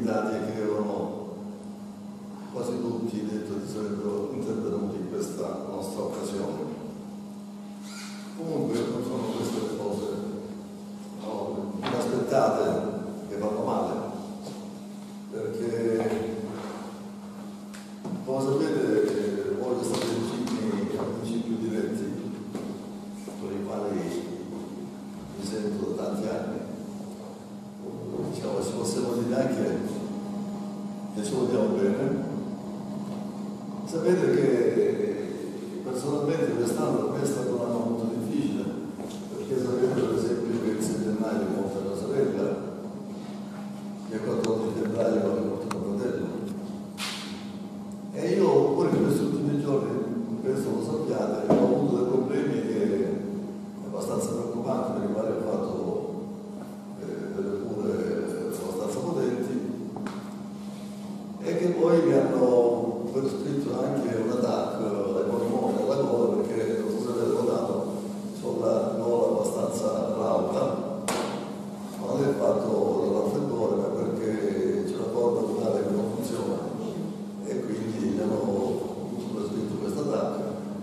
invitati che avevano quasi tutti detto che sarebbero intervenuti in questa nostra occasione. Comunque non sono queste le cose inaspettate che vanno male, perché come sapete voi state vicini a principi diretti con i quali mi sento da tanti anni. Diciamo, ci possiamo dire anche che ci vogliamo bene. Sapete che personalmente quest'anno per me è stato un anno molto difficile, perché sapete per esempio che il 6 gennaio morta mia sorella, che il 14 febbraio è morto mio fratello. E io pure in questi ultimi giorni, penso lo sappiate, ho avuto dei problemi che abbastanza preoccupanti, per i quali ho fatto delle cure abbastanza potenti e che poi mi hanno prescritto anche un attacco ai polmoni, alla gola, perché non so se avete notato, ho la gola abbastanza rauta, ma non è fatto dal raffreddore, ma perché c'è una corda lunare che non funziona e quindi mi hanno prescritto questo attacco.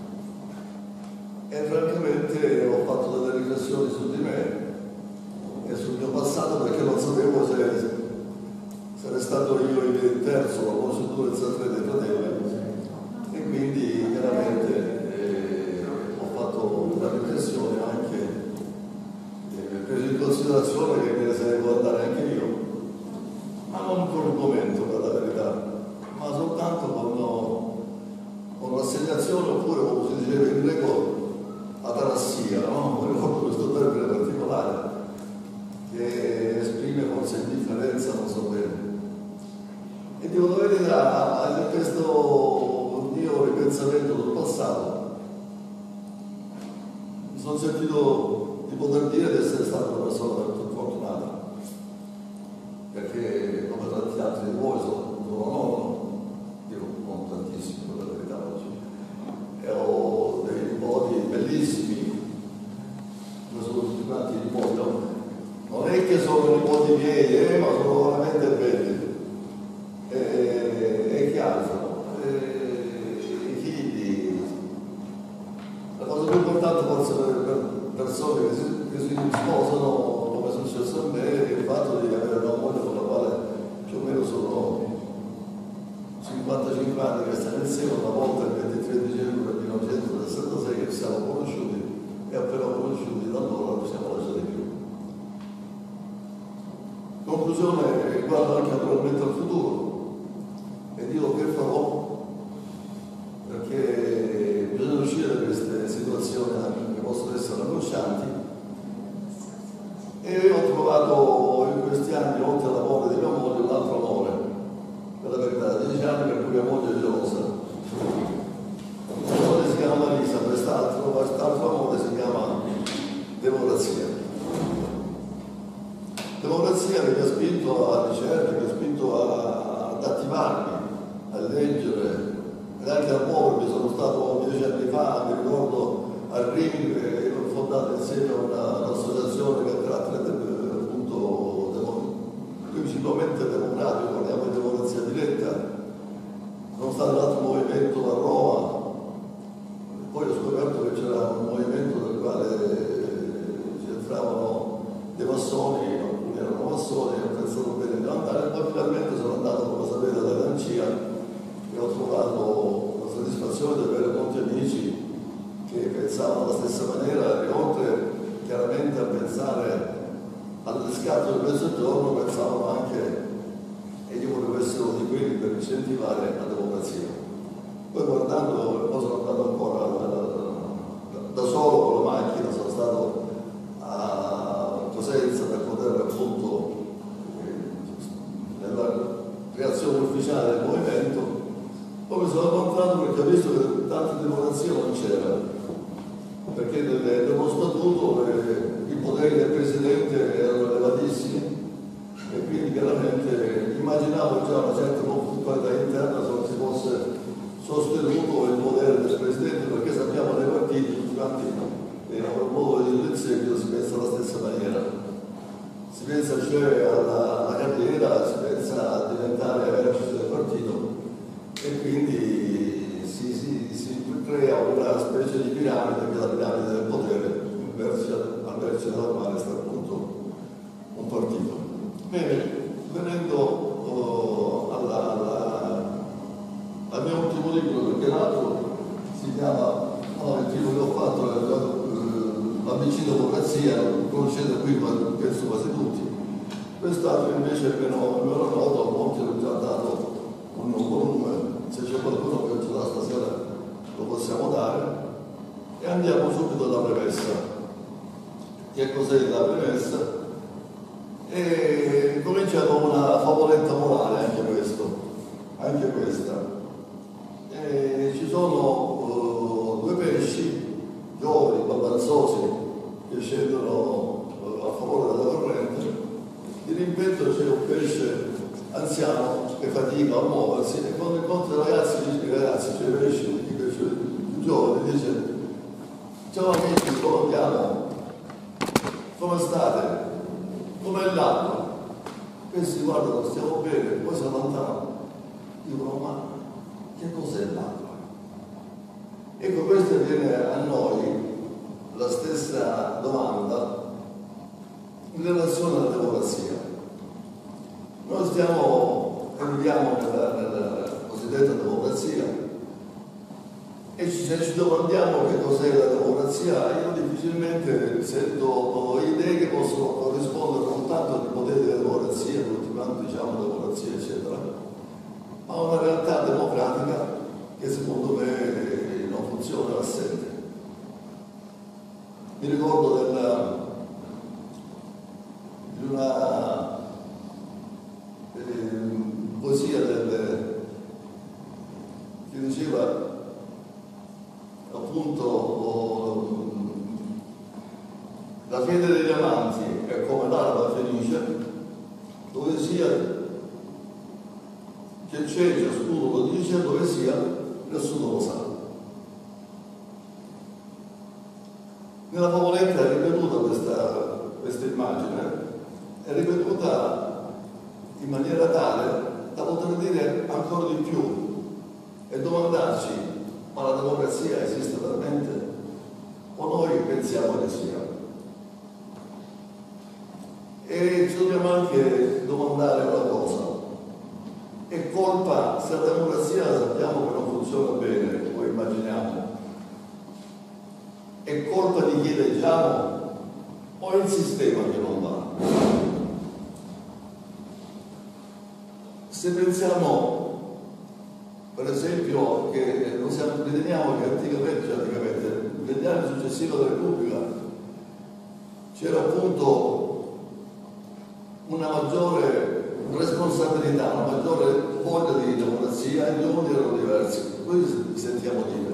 E francamente ho fatto delle riflessioni su di me e sul mio passato, perché non sapevo se ero stato io il terzo, la procedura dei fratelli, e quindi chiaramente ho fatto una riflessione anche preso in considerazione che me ne sarei potuto andare anche io, ma non con un commento per la verità, ma soltanto con rassegnazione, oppure come si diceva in greco atarassia, no? Non ricordo questo termine particolare che esprime forse indifferenza, non so bene. E devo la verità, in questo mio ripensamento sul passato mi sono sentito di poter dire di essere stata una persona molto fortunata, perché come tanti altri di voi sono nonno, io non tantissimo per la verità oggi, e ho dei nipoti bellissimi, come sono tutti quanti i nipoti, no? Non è che sono nipoti miei, ma sono veramente belli. E che altro? I figli. La cosa più importante forse per persone che si sposano, come è successo a me, è il fatto di avere una moglie con la quale più o meno sono 55 anni che stiamo insieme, una volta il 23 dicembre 1966 che ci siamo conosciuti e appena conosciuti da allora non ci siamo lasciati più. Conclusione riguarda anche naturalmente al futuro. E dico che farò, perché bisogna uscire da queste situazioni che possono essere angoscianti, e ho trovato in questi anni, oltre all'amore di mia moglie, un altro amore, per la verità, 10 anni per cui mia moglie è gelosa. Mia moglie si chiama Marisa, quest'altro amore si chiama democrazia. Democrazia che mi ha spinto a ricerca, mi ha spinto ad attivarmi, a leggere ed anche a muovermi. Sono stato 10 anni fa, mi ricordo, a Rimini, che ho fondato insieme a un'associazione che ha carattere appunto principalmente democratico, parliamo di democrazia diretta. Sono stato in un altro movimento a Roma, poi ho scoperto che c'era un movimento nel quale ci entravano dei massoni, alcuni erano massoni, ho pensato bene di andare, e poi finalmente sono andato, come sapete, all'Ancia e ho trovato la soddisfazione di avere molti amici che pensavano alla stessa maniera, e oltre chiaramente a pensare al riscatto del mezzogiorno, pensavano anche che io volevo essere uno di quelli per incentivare la democrazia. Poi guardando, poi sono andato ancora da solo con la macchina, sono stato a Cosenza per poter appunto nella creazione ufficiale del movimento. Poi mi sono incontrato perché ho visto che tanta democrazia non c'era, perché nello statuto i poteri del presidente erano elevatissimi e quindi chiaramente immaginavo già una certa conflittualità interna se non si fosse sostenuto il potere del presidente, perché sappiamo nei partiti tutti quanti un modo di dire in seguito si pensa alla stessa maniera. Si pensa cioè alla carriera, si pensa venendo al mio ultimo libro, perché l'altro si chiama, il titolo che ho fatto è l'ABC Democrazia, lo conoscete qui, ma penso quasi tutti. Quest'altro invece me lo noto, molti hanno già dato un volume, se c'è qualcuno che ce l'ha stasera lo possiamo dare. E andiamo subito alla premessa. Che cos'è la premessa? E comincia con una favoletta morale, anche questa. Ci sono due pesci giovani, baldanzosi, che scendono a favore della corrente. Di rimpetto c'è un pesce anziano che fatica a muoversi, e quando incontra i ragazzi, c'è i pesci più giovani, dice: ciao amici, come andiamo? Come state? Com'è l'acqua? Questi guardano, stiamo bene, poi si allontanano. Dicono: ma che cos'è l'acqua? Ecco, questa viene a noi la stessa domanda in relazione alla democrazia. Noi viviamo nella cosiddetta democrazia, e se ci domandiamo che cos'è la democrazia, io difficilmente sento idee che possono corrispondere non tanto al potere della democrazia, tutti quanti diciamo democrazia, eccetera, ma a una realtà democratica che secondo me non funziona, assente. Mi ricordo di una poesia che diceva appunto: la fede degli amanti è come l'alba felice, dove sia che c'è, ciascuno lo dice, dove sia, nessuno lo sa. Nella favoletta è ripetuta questa immagine, è ripetuta in maniera tale da poter dire ancora di più e domandarci: ma la democrazia esiste veramente? O noi pensiamo che sia? E ci dobbiamo anche domandare una cosa: è colpa, se la democrazia sappiamo che non funziona bene, o immaginiamo, è colpa di chi eleggiamo o è il sistema che non va? Se pensiamo, per esempio, che riteniamo che anticamente, negli anni successivi alla Repubblica, c'era appunto una maggiore responsabilità, una maggiore voglia di democrazia, e gli uomini erano diversi. Noi sentiamo dire.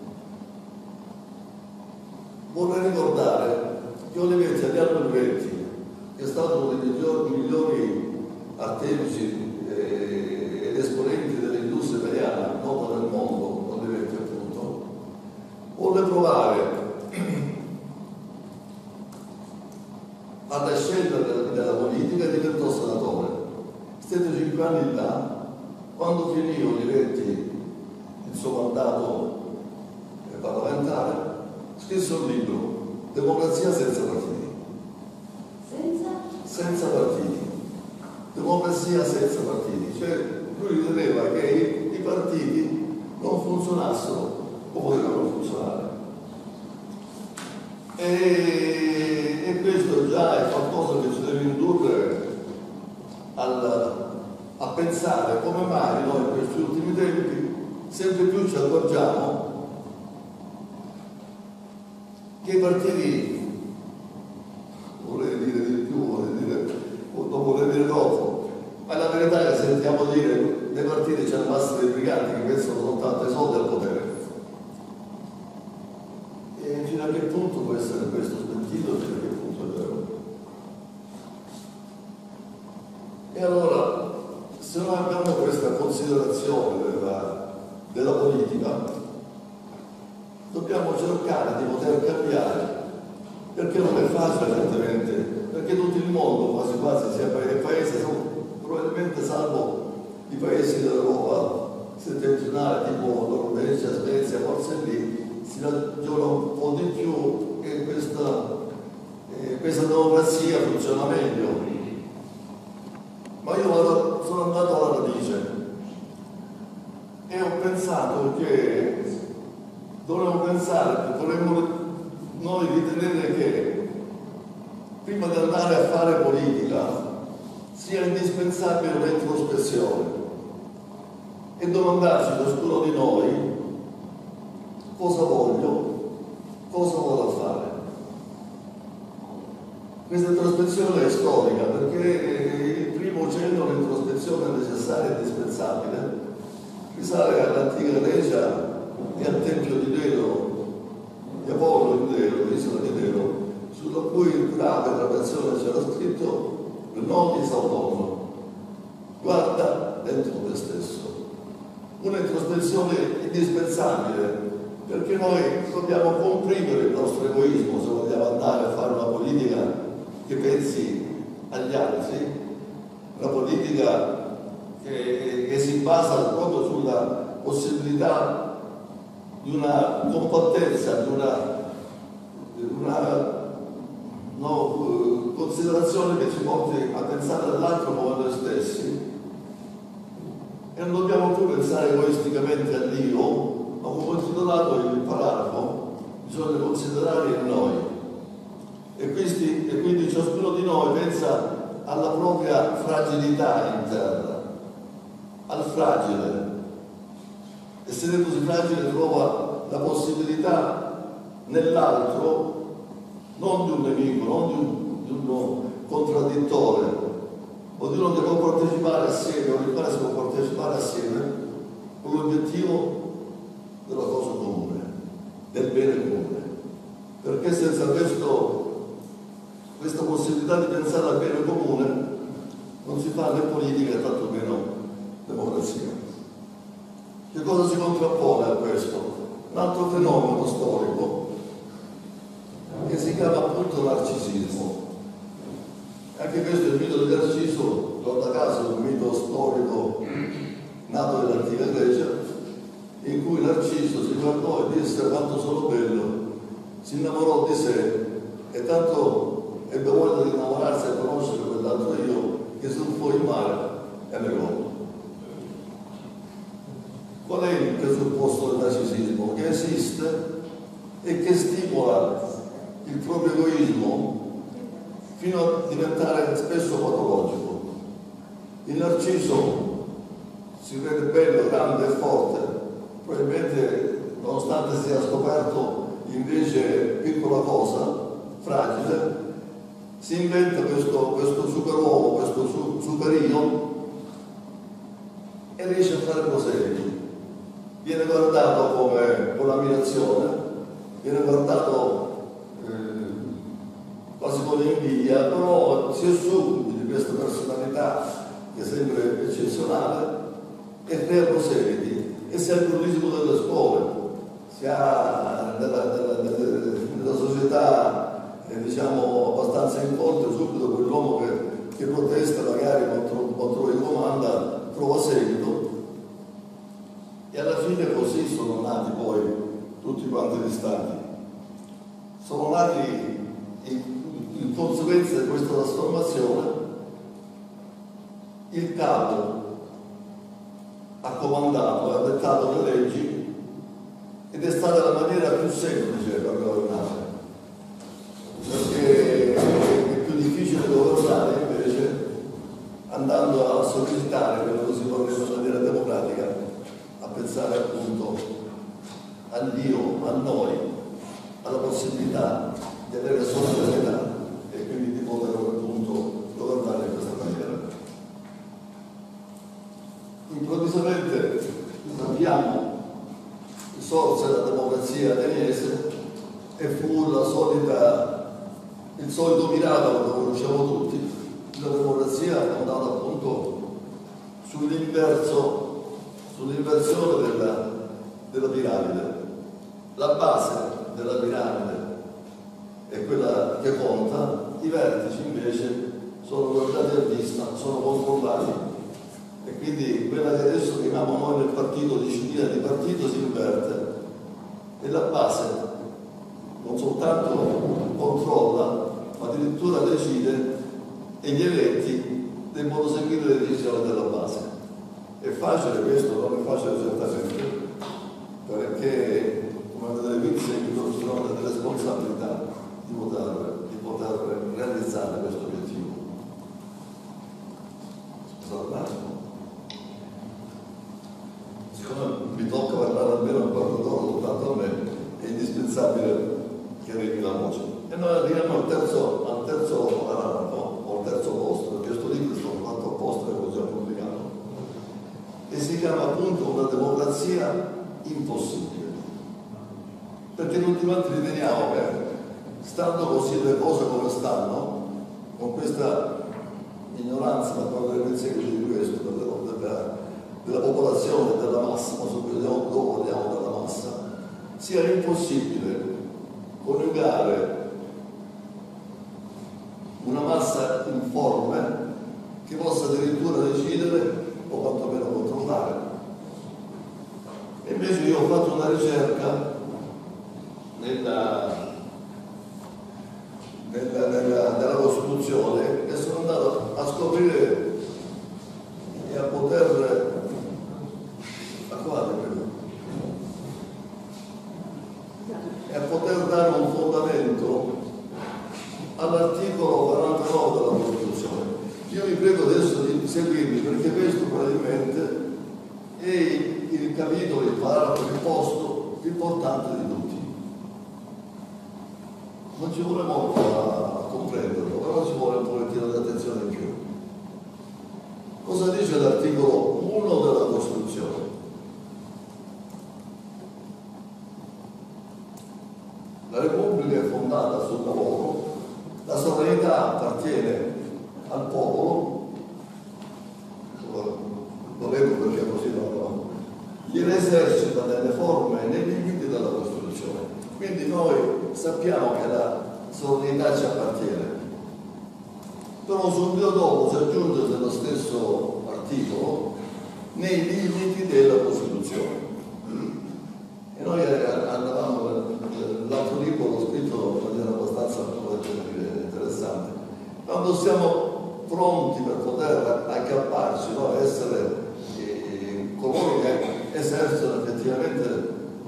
Vorrei ricordare che Olivetti, agli anni 20, che è stato uno dei migliori artefici ed esponenti dell'industria italiana, nota nel mondo, Olivetti appunto, volle provare ad scendere dalla politica e diventò senatore. Stette 5 anni là. Quando finì Olivetti il suo mandato parlamentare, scrisse un libro, Democrazia senza partiti. Senza partiti. Democrazia senza partiti. Cioè, lui riteneva che i partiti non funzionassero o potevano funzionare. E questo già è qualcosa che ci deve indurre a pensare come mai noi in questi ultimi tempi sempre più ci accorgiamo che i partiti, vorrei dire di più, non vorrei dire troppo, ma la verità è che sentiamo dire nei partiti c'è una massa di briganti che pensano soltanto ai soldi e al potere. E fino a che punto può essere questo smentito, fino a che punto è vero? E allora, se noi abbiamo questa considerazione della politica, dobbiamo cercare di poter cambiare, perché non è facile, evidentemente, perché tutto il mondo, quasi quasi, sia paese, probabilmente salvo i paesi dell'Europa settentrionale, tipo Norvegia, Svezia, forse lì si ragiona un po' di più e questa democrazia funziona meglio. Ma io sono andato alla radice e ho pensato che dovremmo pensare, dovremmo noi ritenere che prima di andare a fare politica sia indispensabile un'introspezione e domandarci ciascuno di noi cosa voglio, cosa vado a fare. Questa introspezione è storica perché il primo cenno all'introspezione necessaria e indispensabile risale all'antica Grecia e al tempio di Delo, di Apollo in Delo, l'isola di Delo, sulla cui traversione c'era scritto Noti Saudono, guarda dentro te stesso. Un'introspezione indispensabile perché noi dobbiamo comprimere il nostro egoismo se vogliamo andare a fare una politica che pensi agli altri, una politica che si basa proprio sulla possibilità di una compattezza, di una considerazione che ci porti a pensare all'altro come a noi stessi, e non dobbiamo più pensare egoisticamente a Dio, ma come ho titolato il paragrafo, bisogna considerare il noi. E quindi ciascuno di noi pensa alla propria fragilità interna, al fragile, e sentendosi fragile trova la possibilità nell'altro, non di un nemico, non di un contraddittore, o di uno che può partecipare assieme, o di quale si può partecipare assieme con l'obiettivo della cosa comune, del bene comune. Perché senza questa possibilità di pensare al bene comune non si fa né politica e tanto meno democrazia. Che cosa si contrappone a questo? Un altro fenomeno storico che si chiama appunto narcisismo. Anche questo è il mito di Narciso, guarda caso è un mito storico nato nell'antica Grecia, in cui Narciso si guardò e disse quanto sono bello, si innamorò di sé e tanto ebbe voglia di innamorarsi e conoscere quell'altro io che tuffò in mare e negò. Qual è il presupposto del narcisismo? Che esiste e che stimola il proprio egoismo fino a diventare spesso patologico. Il narciso si vede bello, grande e forte, probabilmente nonostante sia scoperto invece piccola cosa, fragile, si inventa questo superuomo, questo superio e riesce a fare proseliti. Viene guardato con ammirazione, viene guardato quasi con invidia, però si assume di questa personalità che sembra eccezionale e crea proseliti e si ha il pluralismo delle scuole, si ha nella società diciamo abbastanza incontri subito quell'uomo che protesta magari contro il comanda trova seguito, e alla fine così sono nati poi tutti quanti gli stati. Sono nati in conseguenza di questa trasformazione. Il capo ha comandato, ha dettato le leggi ed è stata la maniera più semplice per governare, perché è più difficile governare invece andando a sollecitare quello che si vuole in maniera democratica, a pensare appunto a Dio, a noi, alla possibilità di avere solidarietà e quindi di poter appunto governare in questa maniera. Improvvisamente abbiamo sorse la democrazia ateniese e fu il solito miracolo che conosciamo tutti. La democrazia è andata appunto sull'inversione della piramide. La base della piramide è quella che conta, i vertici invece sono guardati a vista, sono controllati, e quindi quella che adesso chiamiamo noi nel partito disciplina di partito si inverte e la base non soltanto controlla ma addirittura decide, e gli eletti devono seguire le decisioni della base. È facile questo? Non è facile certamente, perché come avete visto ci sono delle responsabilità di poter realizzare questo obiettivo. Scusate un attimo. Siccome mi tocca parlare almeno un quarto d'ora soltanto a me, è indispensabile che arrivi la voce. E noi arriviamo al terzo paragrafo, o al terzo posto, perché questo libro è stato fatto apposta e così pubblicato. E si chiama appunto una democrazia impossibile. Perché tutti quanti riteniamo che, stando così le cose come stanno, con questa ignoranza, ma parleremo in seguito di questo, della popolazione, della massa, ma soprattutto dopo parliamo della massa, sia impossibile coniugare una massa informe che possa addirittura decidere o quantomeno controllare. E invece io ho fatto una ricerca nella Costituzione e sono andato a scoprire e a poter dare un fondamento all'articolo 49 della Costituzione. Io vi prego adesso di seguirmi, perché questo probabilmente è il capitolo, il paragrafo, il posto più importante di tutti. Non ci vuole molto a comprenderlo, però ci vuole un pochettino di attenzione in più. Cosa dice l'articolo 1 della Costituzione? La Repubblica è fondata sul lavoro, la sovranità appartiene al popolo, lo leggo perché così non gliene esercita nelle forme e nei limiti della Costituzione. Quindi noi sappiamo che la sovranità ci appartiene, però subito dopo si aggiunge nello stesso articolo nei limiti della Costituzione. E noi andavamo, l'altro libro l'ho scritto in maniera abbastanza interessante. Quando siamo pronti per poter aggrapparci, no? Essere coloro che esercitano effettivamente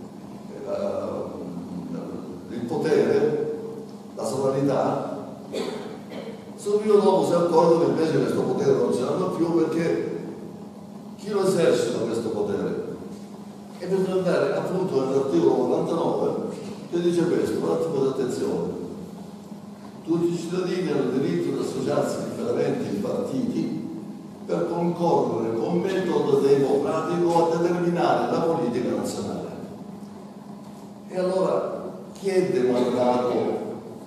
il potere, la sovranità, subito dopo si accorgono che invece questo potere non ce l'hanno più, perché chi lo esercita questo potere? E per andare appunto nell'articolo 49 che dice questo, un attimo di attenzione. Tutti i cittadini hanno il diritto di associarsi liberamente in partiti per concorrere con metodo democratico a determinare la politica nazionale. E allora chi è demandato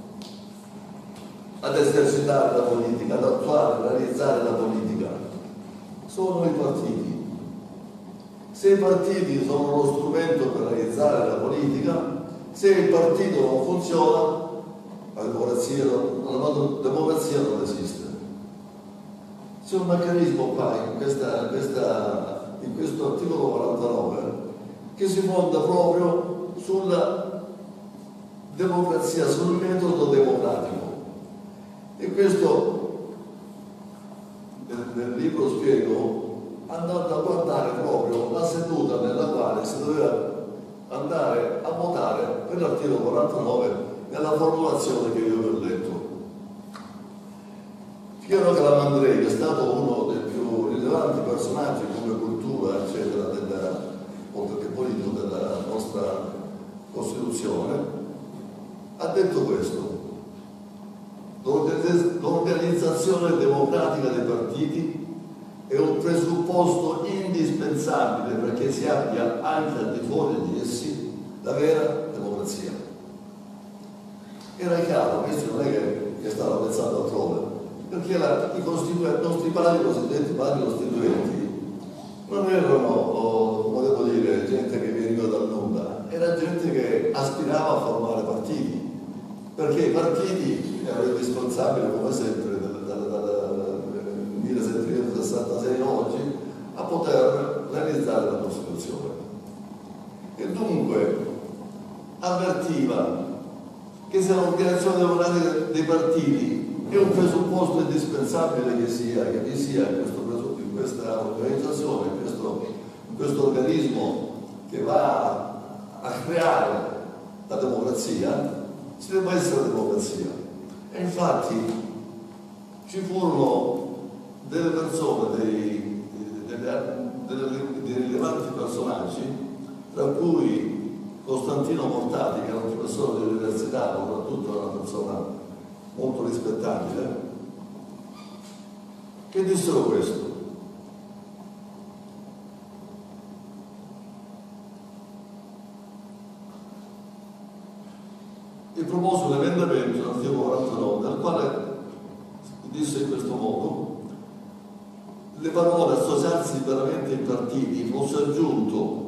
ad esercitare la politica, ad attuare, a realizzare la politica? Sono i partiti. Se i partiti sono lo strumento per realizzare la politica, se il partito non funziona, la democrazia non esiste. C'è un meccanismo qua in questo articolo 49 che si fonda proprio sulla democrazia, sul metodo democratico. E questo nel libro spiego, andando a guardare proprio la seduta nella quale si doveva andare a votare per l'articolo 49 nella formulazione che io vi ho letto. Piero Calamandrei, che è stato uno dei più rilevanti personaggi come cultura, eccetera, oltre che politico, della nostra Costituzione, ha detto questo: l'organizzazione democratica dei partiti è un presupposto indispensabile perché si abbia anche al di fuori di essi la vera democrazia. Era chiaro, questo non è che stava pensando altrove, perché i nostri padri cosiddetti padri costituenti non erano, come devo dire, gente che veniva dal nulla, era gente che aspirava a formare partiti, perché i partiti erano indispensabili, come sempre, dal 1766 oggi, a poter realizzare la Costituzione. E dunque avvertiva che se l'organizzazione democratica dei partiti È un presupposto indispensabile che vi sia in questa organizzazione, in questo organismo che va a creare la democrazia, ci deve essere la democrazia. E infatti ci furono delle persone, dei rilevanti personaggi, tra cui Costantino Mortati, che era un professore di università, soprattutto una persona molto rispettabile, che dissero questo: e propose un emendamento nell'articolo 49 nel quale disse in questo modo: le parole associarsi veramente in partiti fosse aggiunto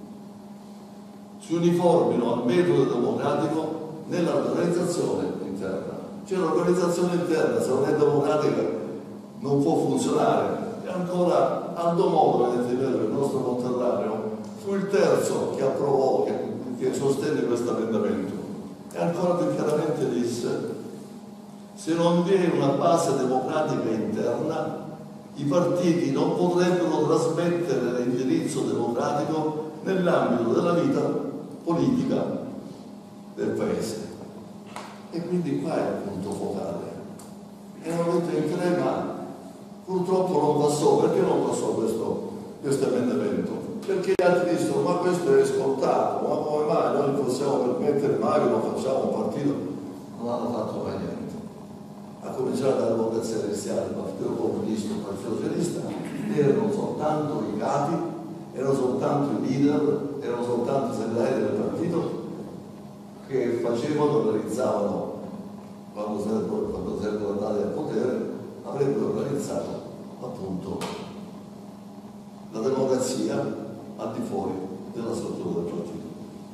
si uniformino al metodo democratico nell'organizzazione interna. Cioè l'organizzazione interna, se non è democratica, non può funzionare. E ancora Aldo Moro, il nostro conterraneo, fu il terzo che approvò, che sostenne questo emendamento. E ancora più chiaramente disse: se non vi è una base democratica interna, i partiti non potrebbero trasmettere l'indirizzo democratico nell'ambito della vita politica del Paese. E quindi qua è il punto focale. E non detto in tre, ma purtroppo non passò. Perché non passò questo emendamento? Perché gli altri dissero: ma questo è scontato, ma come mai noi possiamo permettere mai che lo facciamo un partito? Non hanno fatto mai niente. A cominciare dalla Democrazia Cristiana, il Partito Comunista, il Partito Socialista, erano soltanto i capi, erano soltanto i leader, erano soltanto i segretari del partito che facevano, organizzavano, quando sarebbero andati al potere, avrebbero organizzato appunto la democrazia al di fuori della struttura del partito.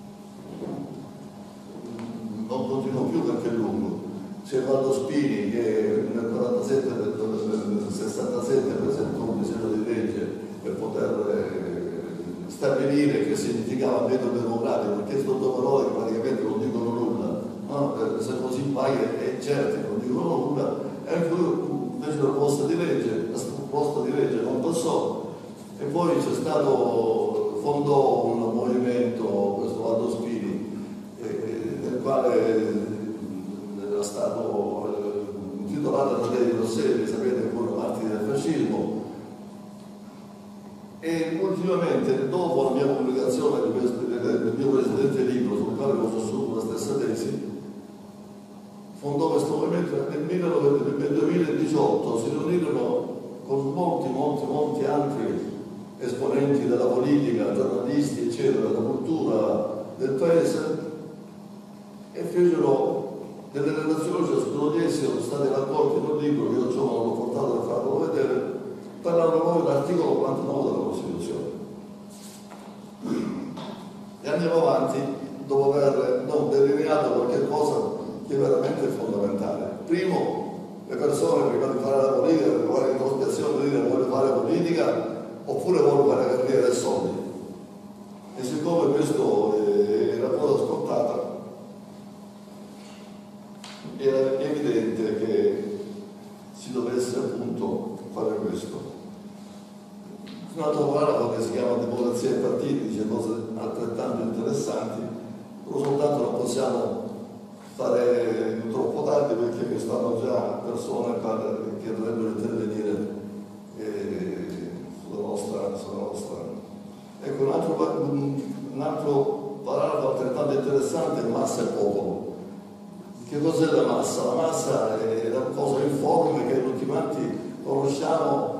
Non continuo più perché è lungo. C'è Valdo Spini che nel 47, nel 67 presentò un disegno di legge per poter stabilire che significava metodo democratico, perché sono parole che praticamente non dicono nulla, no? Se così paghi è certo che non dicono nulla. E anche lui fece la proposta di legge non passò, e poi c'è stato, fondò un movimento, questo Valdo Spini, nel quale era stato intitolato da Tadei Rosselli, sapete che furono martiri del fascismo. E ultimamente, dopo la mia pubblicazione del mio precedente libro, sul quale ho sostenuto la stessa tesi, fondò questo movimento. Nel 2018 si riunirono con molti altri esponenti della politica, giornalisti, eccetera, della cultura del paese, e fecero delle relazioni, ciascuno di essi sono stati raccolti in un libro che io giovane l'ho portato per farlo vedere, parlando poi dell'articolo 49 della Costituzione. E andiamo avanti dopo aver non delineato qualche cosa che è veramente fondamentale. Primo, le persone prima di fare la politica, di fare l'introspezione, di dire voglio fare politica oppure voglio fare carriera e soldi. E siccome questo è una cosa scontata, era evidente che si dovesse appunto fare questo. Un altro paragrafo che si chiama Democrazia e partiti dice cose altrettanto interessanti, però soltanto non possiamo fare troppo tardi perché stanno già persone che dovrebbero intervenire sulla nostra. Ecco, un altro paragrafo altrettanto interessante è massa e popolo. Che cos'è la massa? La massa è una cosa informe che tutti quanti conosciamo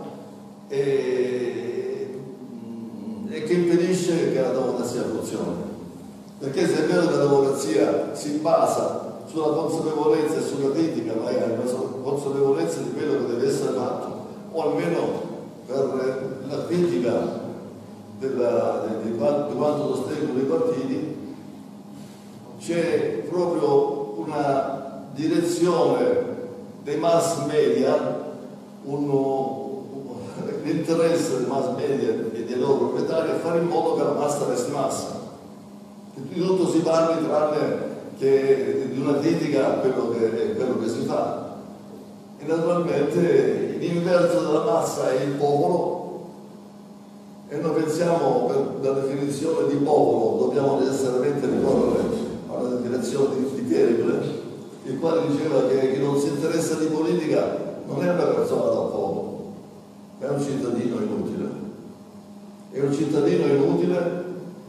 e che impedisce che la democrazia funzioni. Perché se è vero che la democrazia si basa sulla consapevolezza e sulla critica, magari la consapevolezza di quello che deve essere fatto, o almeno per la critica di quanto sostengono i partiti, c'è proprio una direzione dei mass media, l'interesse dei mass media e dei loro proprietari a fare in modo che la massa resti massa. Che di tutto si parli tranne che di una critica a quello che si fa. E naturalmente l'inverso della massa è il popolo, e noi pensiamo, per la definizione di popolo, dobbiamo necessariamente ricorrere a una definizione di Hegel, il quale diceva che chi non si interessa di politica non è una persona da popolo, ma è un cittadino inutile. È un cittadino inutile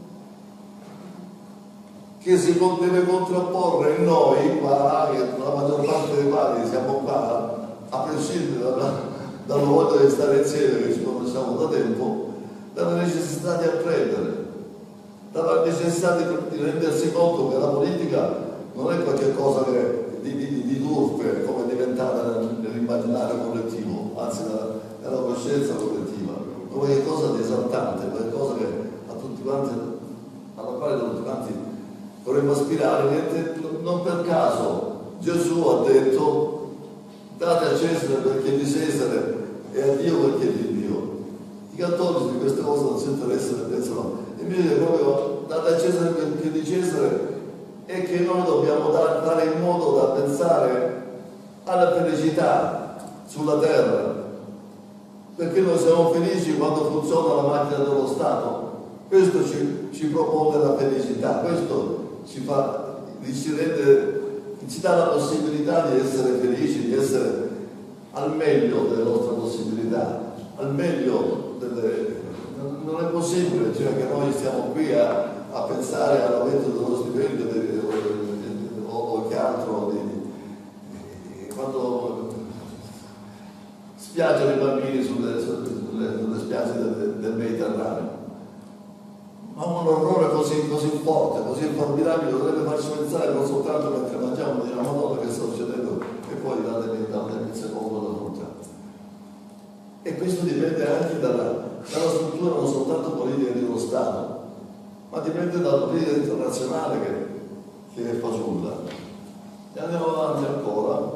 che si deve contrapporre in noi, qua, che la maggior parte dei quali siamo qua, a prescindere dalla voglia di stare insieme, che ci conosciamo da tempo, dalla necessità di apprendere, dalla necessità di rendersi conto che la politica non è qualcosa di turpe, come è diventata nell'immaginario collettivo, anzi nella coscienza collettiva, ma qualcosa di esaltante, qualcosa che a tutti quanti, alla quale tutti quanti dovremmo aspirare. Non per caso Gesù ha detto: date a Cesare perché è di Cesare e a Dio perché è di Dio. I cattolici di queste cose non si interessano e pensano, invece proprio date a Cesare perché è di Cesare, e che noi dobbiamo dare in modo da pensare alla felicità sulla terra, perché noi siamo felici quando funziona la macchina dello Stato. Questo ci propone la felicità, questo ci dà la possibilità di essere felici, di essere al meglio delle nostre possibilità, al meglio non è possibile, cioè, che noi stiamo qui a pensare all'aumento dello stipendio o che altro quando spiaggiano i bambini sulle spiagge del Mediterraneo. Ma un orrore così forte, così formidabile, dovrebbe farci pensare non soltanto mentre mangiamo, diciamo Madonna che sta succedendo, e poi datemi il secondo la frutta. E questo dipende anche dalla struttura non soltanto politica dello Stato, ma dipende dalla politica internazionale che è fasulla. E andiamo avanti ancora.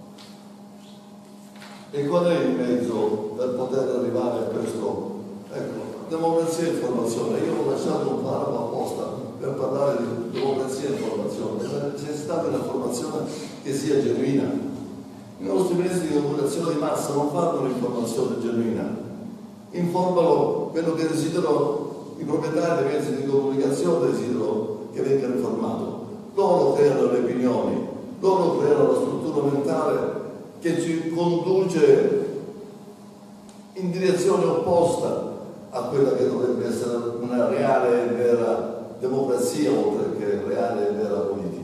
E qual è il mezzo per poter arrivare a questo? Ecco, democrazia e informazione. Io ho lasciato un paragrafo apposta per parlare di democrazia e informazione, la necessità di una formazione che sia genuina. I nostri mezzi di comunicazione di massa non fanno l'informazione genuina, informano quello che desiderano i proprietari dei mezzi di comunicazione, desiderano che venga informato. Loro creano le opinioni, loro creano la struttura mentale che ci conduce in direzione opposta a quella che dovrebbe essere una reale e vera democrazia, oltre che reale e vera politica.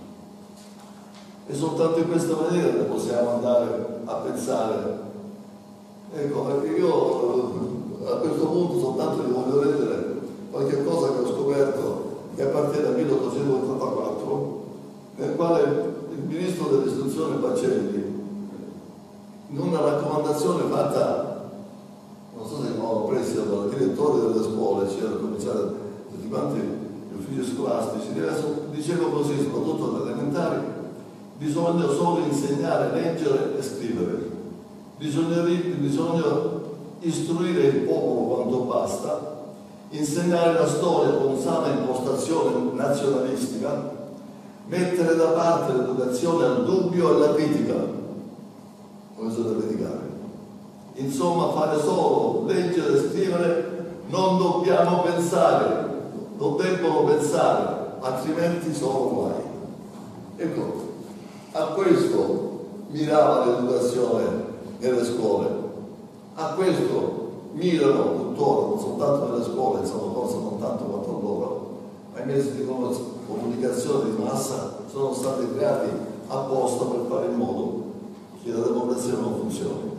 E soltanto in questa maniera che possiamo andare a pensare. Ecco, io a questo punto soltanto vi voglio leggere qualche cosa che ho scoperto che appartiene al 1884, nel quale il ministro dell'istruzione Bacelli, in una raccomandazione fatta, non so se erano presi dal direttore delle scuole, c'era cominciato tutti quanti gli uffici scolastici, diceva così, soprattutto alle elementari: bisogna solo insegnare a leggere e scrivere, bisogna istruire il popolo quanto basta, insegnare la storia con sana impostazione nazionalistica, mettere da parte l'educazione al dubbio e alla critica, come si deve dedicare. Insomma, fare solo leggere e scrivere, non dobbiamo pensare, non debbono pensare, altrimenti sono guai. Ecco, a questo mirava l'educazione nelle scuole, a questo mirano tuttora, non soltanto nelle scuole, insomma, forse non tanto quanto loro, ma i mezzi di comunicazione di massa sono stati creati apposta per fare in modo che la democrazia non funzioni.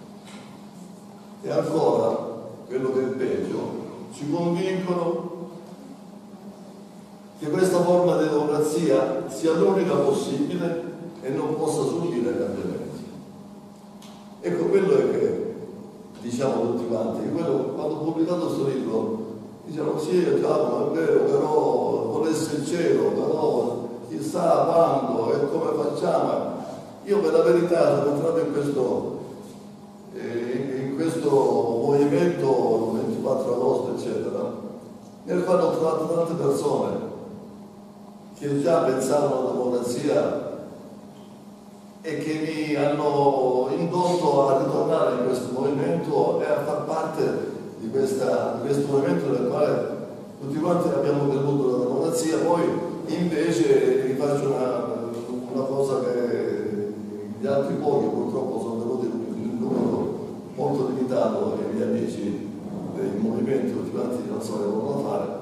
E ancora, quello che è peggio, ci convincono che questa forma di democrazia sia l'unica possibile e non possa subire cambiamenti. Ecco, quello è che diciamo tutti quanti. Quando ho pubblicato questo libro dicevano sì, Giacomo, è vero, però volesse il cielo, però chissà quando e come facciamo. Io per la verità sono entrato in questo movimento 24 agosto eccetera, nel quale ho trovato tante persone che già pensavano alla democrazia e che mi hanno indotto a ritornare in questo movimento e a far parte di questo movimento nel quale tutti quanti abbiamo creduto nella democrazia. Poi invece vi faccio una cosa che gli altri pochi purtroppo sono venuti in un numero molto limitato e gli amici del movimento tutti quanti non so che volevano fare.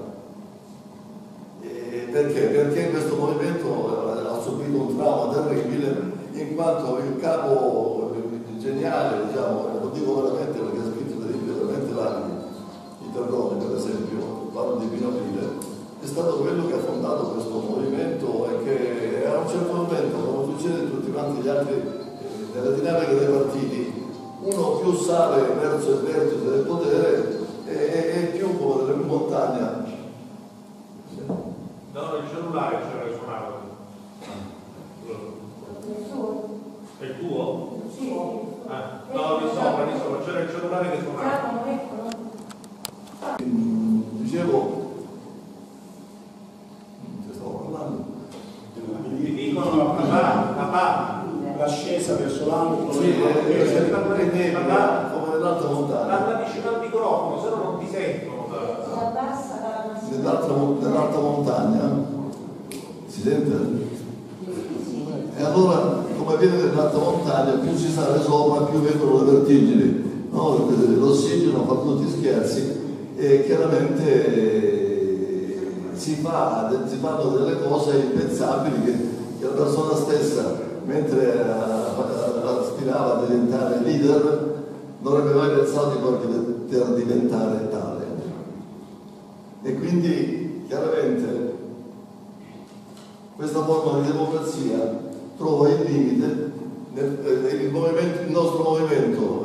Perché? Perché questo movimento ha subito un trauma terribile, in quanto il capo geniale, diciamo, lo dico veramente perché ha scritto dei libri veramente larghi, i Terroni per esempio, parlo di Pino Aprile, è stato quello che ha fondato questo movimento e che a un certo momento, come succede in tutti quanti gli altri, nelle dinamiche dei partiti, uno più sale verso il vertice del potere e più come delle montagna. No, il cellulare c'era che suonava. È il tuo? Sì. No, di sopra, c'era il cellulare che suonava. Dicevo, che stavo parlando? Ti dicono l'ascesa verso l'alto. Sì, come nell'altra montagna. Parla vicino al microfono, se no non ti sentono. Nell'alta montagna si sente? E allora, come viene nell'alta montagna, più si sale sopra, più vengono le vertigini, no? L'ossigeno fa tutti scherzi e chiaramente si fanno delle cose impensabili che la persona stessa, mentre aspirava a diventare leader, non avrebbe mai pensato di poter diventare tale. E quindi chiaramente questa forma di democrazia trova il limite, il nostro movimento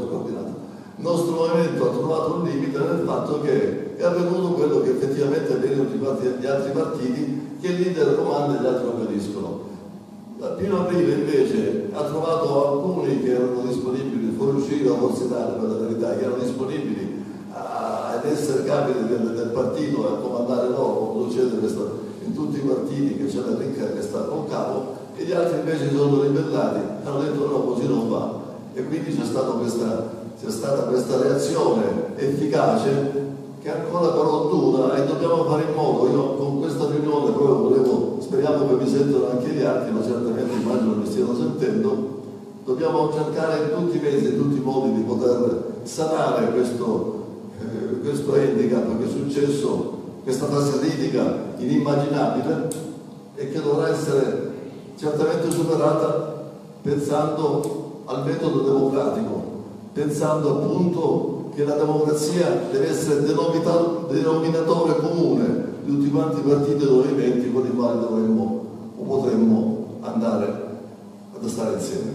ha trovato un limite nel fatto che è avvenuto quello che effettivamente avviene in tutti gli altri partiti, che il leader comanda e gli altri obbediscono. Pino Aprile invece ha trovato alcuni che erano disponibili, fuoriusciti da Forza Italia per la verità, che erano disponibili ad essere capi del partito e a comandare loro, come succede in tutti i partiti che c'è la ricca che sta col capo, e gli altri invece si sono ribellati, hanno detto no, così non va. E quindi c'è stata questa reazione efficace che ancora però dura e dobbiamo fare in modo, io con questa riunione proprio speriamo che mi sentano anche gli altri, ma certamente immagino mi stiano sentendo, dobbiamo cercare in tutti i mezzi, in tutti i modi di poter sanare questo handicap che è successo, questa fase critica inimmaginabile e che dovrà essere certamente superata pensando al metodo democratico, pensando appunto che la democrazia deve essere denominatore comune di tutti quanti i partiti e movimenti con i quali dovremmo o potremmo andare ad stare insieme.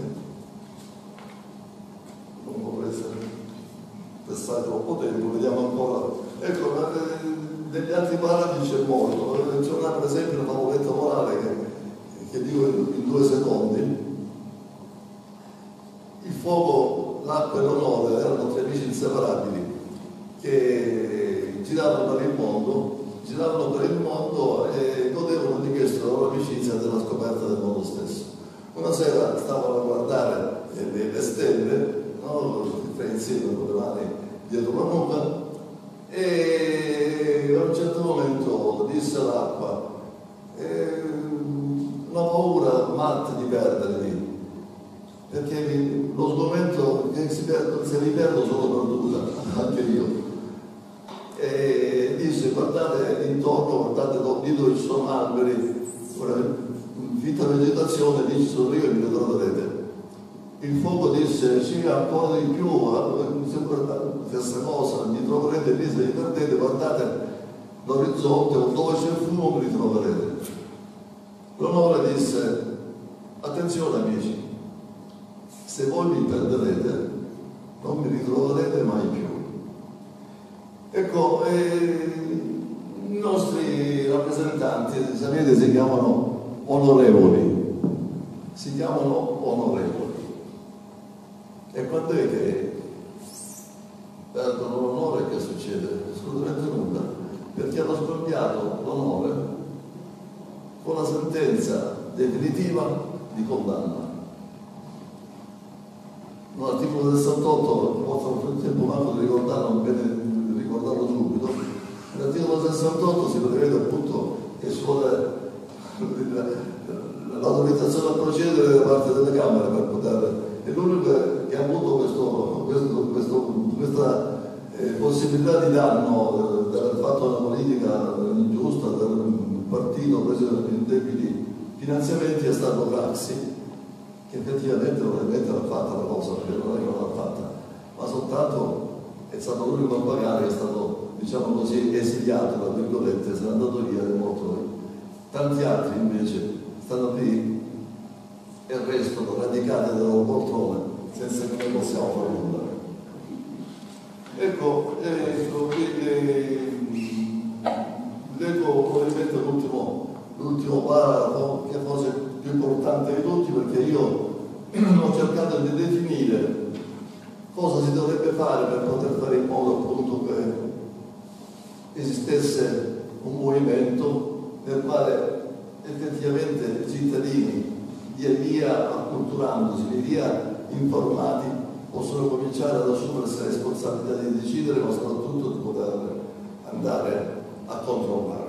Non vuole essere passare troppo tempo, vediamo ancora. Ecco, degli altri paradisi c'è molto. Vorrei menzionare per esempio la favoletta morale che dico in 2 secondi. Il fuoco, l'acqua e l'onore erano 3 amici inseparabili che giravano per il mondo e godevano di questa loro amicizia della scoperta del mondo stesso. Una sera stavano a guardare le stelle, no? Insieme con le mani dietro la nuca, e a un certo momento disse l'acqua: una paura matta di perderli, perché lo sgomento che se li perdo sono perduta, anche io. E disse: guardate intorno, guardate lì dove ci sono alberi, vita vegetazione, lì ci sono io e mi ritroverete. Il fuoco disse: sì, ancora di più, sempre la stessa cosa, mi troverete lì, se li perdete, guardate l'orizzonte, dove c'è il fumo mi ritroverete. L'onore disse: attenzione amici, se voi mi perderete non mi ritroverete mai più. Ecco, i nostri rappresentanti, sapete, si chiamano onorevoli, e quando è che perdono l'onore, che succede? Assolutamente nulla, perché hanno scambiato l'onore con la sentenza definitiva di condanna. l'articolo 68, forse non ho tempo manco di ricordarlo, bene ricordarlo subito. Nell'articolo 68 si prevede appunto che ci vuole l'autorizzazione a procedere da parte delle Camere per poter, è l'unico che ha avuto questa possibilità di danno di aver fatto una politica ingiusta, del partito preso in debiti finanziamenti, è stato Craxi, che effettivamente probabilmente l'ha fatta la cosa, perché non è che non l'ha fatta, ma soltanto è stato l'unico a pagare, è stato, diciamo così, esiliato, tra virgolette, se n'è andato via e morto. Tanti altri invece stanno lì e restano radicati dalla poltrona senza che noi possiamo fare nulla. Ecco, leggo probabilmente l'ultimo paragrafo, che forse è più importante di tutti, perché io ho cercato di definire cosa si dovrebbe fare per poter fare in modo appunto che esistesse un movimento nel quale effettivamente i cittadini, via via acculturandosi, via via informati, possono cominciare ad assumersi la responsabilità di decidere, ma soprattutto di poter andare a controllare.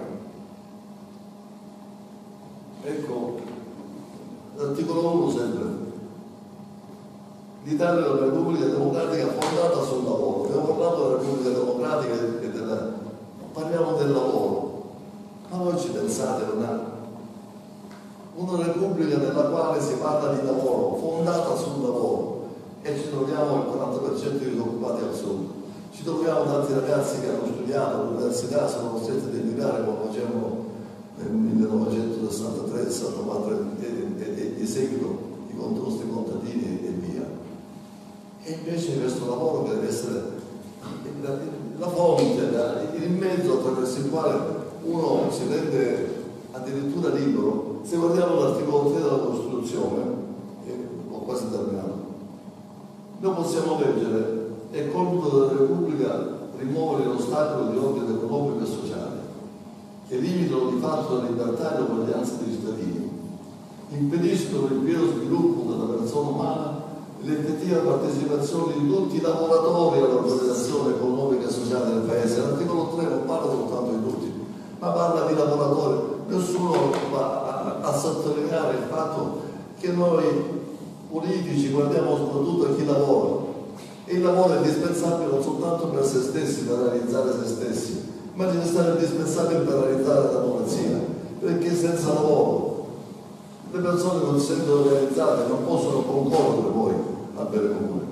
Ecco, l'articolo 1 sempre. L'Italia è una Repubblica Democratica fondata sul lavoro. Abbiamo parlato della Repubblica Democratica e parliamo del lavoro. Ma voi ci pensate, non è una Repubblica nella quale si parla di lavoro, fondata sul lavoro, e ci troviamo il 40% di disoccupati al sud. Ci troviamo tanti ragazzi che hanno studiato all'università, sono costretti ad emigrare come facevano nel 1963, 64 e di seguito i nostri contadini e via. E invece questo lavoro che deve essere la fonte, il mezzo attraverso il quale uno si rende addirittura libero. Se guardiamo l'articolo 3 della Costituzione, ho quasi terminato, noi possiamo leggere: è compito della Repubblica rimuovere gli ostacoli di ordine economico e sociale che limitano di fatto la libertà e l'uguaglianza dei cittadini, impediscono il pieno sviluppo della persona umana e l'effettiva partecipazione di tutti i lavoratori all'organizzazione economica e sociale del Paese. L'articolo 3 non parla soltanto di tutti, ma parla di lavoratori. Nessuno va a sottolineare il fatto che noi politici guardiamo soprattutto a chi lavora, e il lavoro è indispensabile non soltanto per se stessi, per realizzare se stessi, ma deve essere indispensabile per realizzare la democrazia, perché senza lavoro le persone non si sentono realizzate, non possono concorrere poi al bene comune.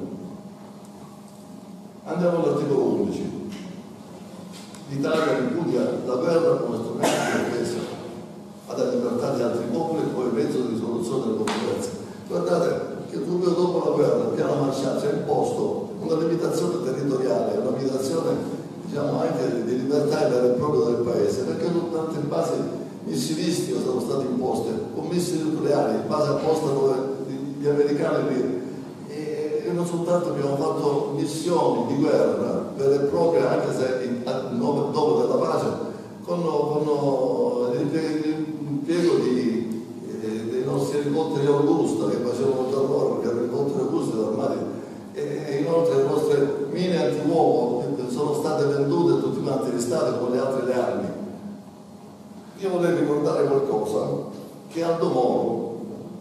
Andiamo all'articolo 11. L'Italia ripudia la guerra come strumento di difesa alla libertà di altri popoli e come mezzo di risoluzione delle controversie. Guardate che subito dopo la guerra il piano Marshall ci ha imposto una limitazione territoriale, una limitazione, diciamo, anche di libertà e vero e proprio del paese, perché tante basi missilistiche sono state imposte con missili nucleari, base apposta dove gli americani lì, e non soltanto abbiamo fatto missioni di guerra vere e proprie, anche se dopo della pace, con l'impiego dei nostri elicotteri Augusta che facevano terrore, perché gli elicotteri Augusta erano armati, e inoltre le nostre mine antiuomo che sono state vendute tutti quanti gli stati con le altre armi. Io vorrei ricordare qualcosa, che Aldo Moro,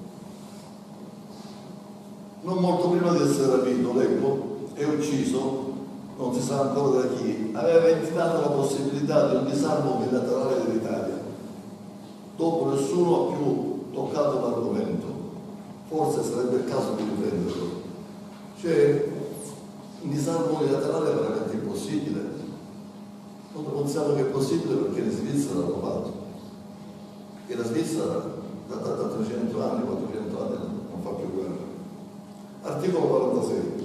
non molto prima di essere rapito, leggo, e ucciso, non si sa ancora da chi, aveva ventilato la possibilità di un disarmo bilaterale dell'Italia. Dopo nessuno ha più toccato l'argomento, forse sarebbe il caso di riprenderlo. Cioè, un disarmo unilaterale è veramente impossibile. Noi pensiamo che è possibile perché le Svizzera l'hanno fatto. E la Svizzera da 300 anni, 400 anni non fa più guerra. Articolo 46.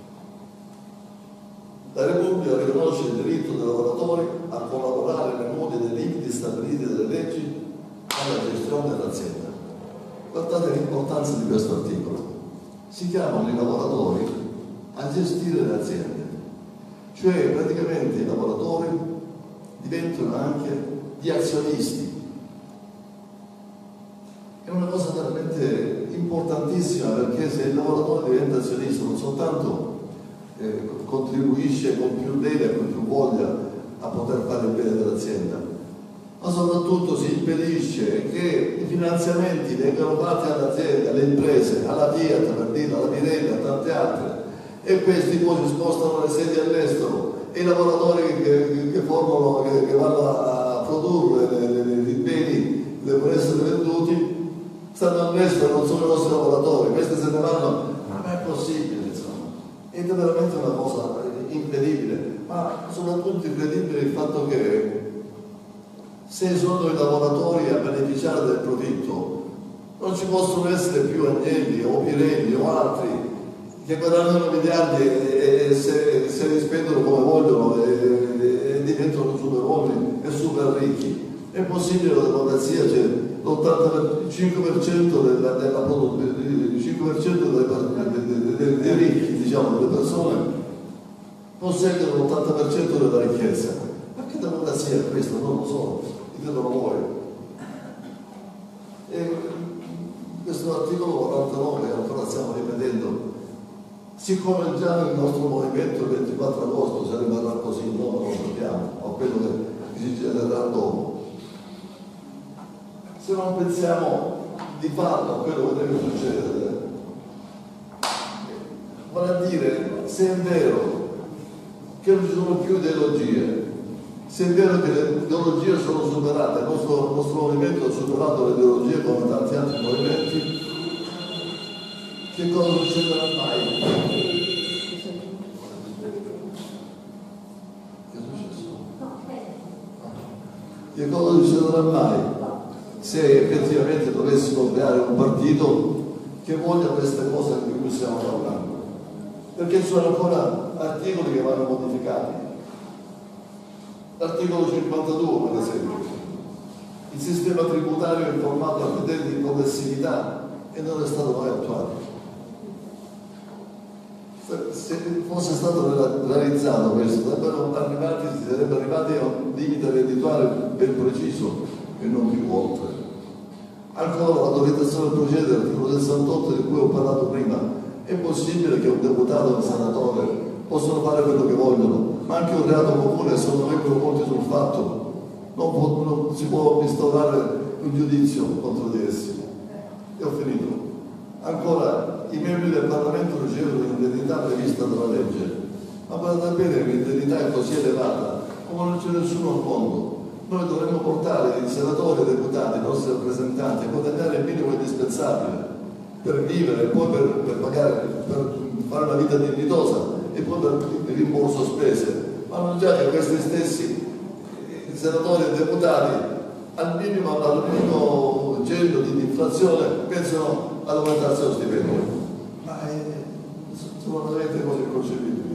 La Repubblica riconosce il diritto dei lavoratori a collaborare nei modi e nei limiti stabiliti dalle leggi alla gestione dell'azienda. Guardate l'importanza di questo articolo. Si chiamano i lavoratori a gestire le aziende, cioè praticamente i lavoratori diventano anche gli azionisti. È una cosa talmente importantissima, perché se il lavoratore diventa azionista non soltanto contribuisce con più idee, con più voglia a poter fare il bene dell'azienda, ma soprattutto si impedisce che i finanziamenti vengano fatti all'azienda, alle imprese, alla Fiat, per dire, alla Pirelli, a tante altre, e questi poi si spostano le sedi all'estero e i lavoratori che vanno a produrre i beni che devono essere venduti stanno all'estero, non sono i nostri lavoratori, questi se ne vanno, ma non è possibile, insomma, è veramente una cosa incredibile, ma soprattutto incredibile il fatto che se sono i lavoratori a beneficiare del profitto, non ci possono essere più Agnelli o Pirelli o altri che guadagnano miliardi e se li spendono come vogliono e diventano super uomini e super ricchi. È possibile la democrazia, c'è l'85% dei ricchi, diciamo, delle persone posseggono l'80% della ricchezza. Ma che democrazia è questa? Non lo so, ditelo voi. E questo articolo 49 ancora stiamo rivedendo. Siccome già nel nostro movimento il 24 agosto se rimarrà così, no, non lo sappiamo, o quello che si genererà dopo. Se non pensiamo di farlo a quello che deve succedere, vale a dire, se è vero che non ci sono più ideologie, se è vero che le ideologie sono superate, il nostro movimento ha superato le ideologie come tanti altri movimenti, che cosa succederà mai? Che è successo? Che cosa succederà mai se effettivamente dovessimo creare un partito che voglia queste cose di cui stiamo parlando? Perché ci sono ancora articoli che vanno modificati. L'articolo 52, per esempio, il sistema tributario è informato a criteri di progressività e non è stato mai attuato. Se fosse stato realizzato questo, si sarebbe arrivati a un limite reddituale ben preciso e non più oltre. Ancora l'autorizzazione a procedere, l'articolo 68 di cui ho parlato prima. È possibile che un deputato o un senatore possano fare quello che vogliono, ma anche un reato comune se non vengono molti sul fatto, non si può instaurare un giudizio contro di essi. E ho finito. Ancora, i membri del Parlamento ricevono l'indennità prevista dalla legge, ma guardate bene che l'indennità è così elevata come non c'è nessuno al mondo. Noi dovremmo portare i senatori e i deputati, i nostri rappresentanti, a guadagnare il minimo indispensabile per vivere, e poi per pagare, per fare una vita dignitosa e poi per il rimborso spese. Ma non già che questi stessi senatori e deputati al minimo cenno di inflazione pensano ad aumentarsi lo stipendio. Ma sono veramente cose inconcepibili.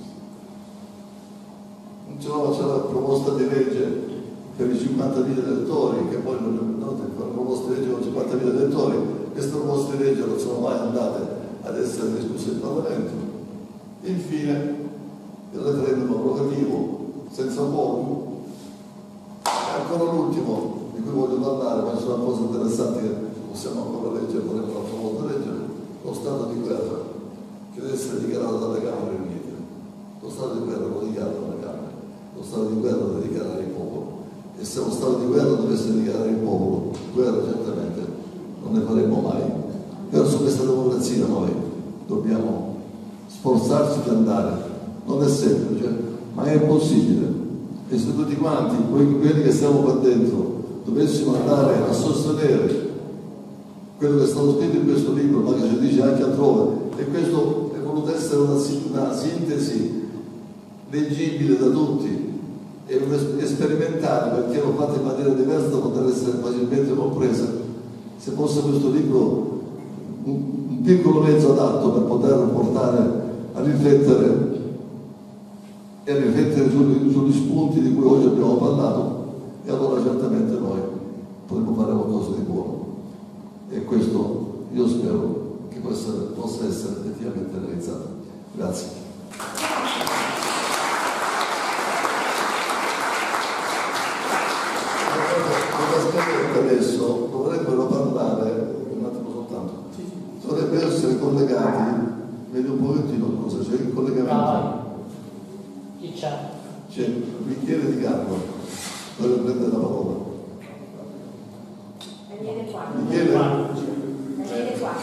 C'è la proposta di legge per i 50.000 elettori, che poi non è una proposta di legge con 50.000 elettori, queste proposte di legge non sono mai andate ad essere discusse in Parlamento. Infine, il referendum abrogativo senza quorum. Ancora l'ultimo di cui voglio parlare, ma ci sono cose interessanti che possiamo ancora leggere, vorremmo un'altra volta leggere, lo stato di guerra che deve essere dichiarato dalle Camere Unite. Lo stato di guerra lo dichiarano le Camere, lo stato di guerra lo deve dichiarare il popolo. E se lo stato di guerra dovesse dichiarare il popolo, guerra certamente non ne faremo mai. Però su questa democrazia noi dobbiamo sforzarci di andare. Non è semplice, ma è possibile. E se tutti quanti, quelli che stiamo qua dentro, dovessimo andare a sostenere quello che è stato scritto in questo libro, ma che ci dice anche altrove, e questo è voluto essere una sintesi leggibile da tutti e sperimentale, perché l'ho fatta in maniera diversa da poter essere facilmente compresa. Se fosse questo libro un piccolo mezzo adatto per poter portare a riflettere sugli spunti di cui oggi abbiamo parlato, e allora certamente noi potremo fare qualcosa di buono. E questo io spero che possa essere effettivamente realizzato. Grazie. Adesso dovrebbero parlare un attimo soltanto. sei in collegamento. Chi c'è? C'è il bicchiere di Carlo, dove prende la parola. Daniele qua. Michele? Daniele qua.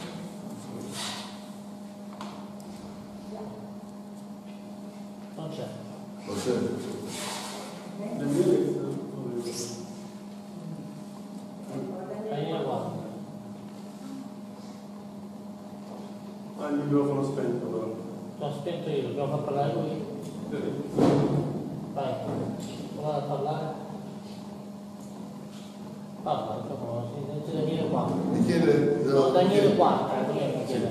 Non c'è. Non c'è. Daniele qua. Ah, il microfono spento però. L'ho spento io, dobbiamo far parlare lui. Vai, prova a parlare. Parla, c'è Daniele qua. Michele? No, Daniele qua, Michele.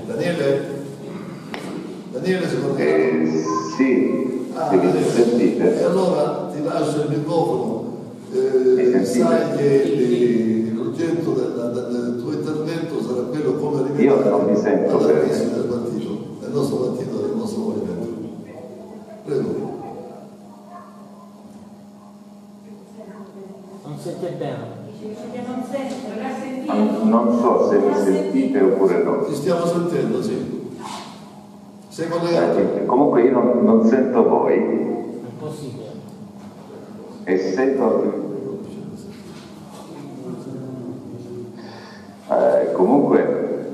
Daniele secondo te? Sì, Ah, se mi Daniele. sentite. E allora ti lascio il microfono. Sai che l'oggetto del tuo intervento sarà quello come arrivare Io non mi sento alla bene. crisi del partito, del nostro partito, del nostro movimento. Prego. Non sente bene. Non sento, non ha sentito. Non so se mi sentite oppure no. Ti stiamo sentendo, sì. Sei collegato? Comunque io non sento voi È possibile. e sento... comunque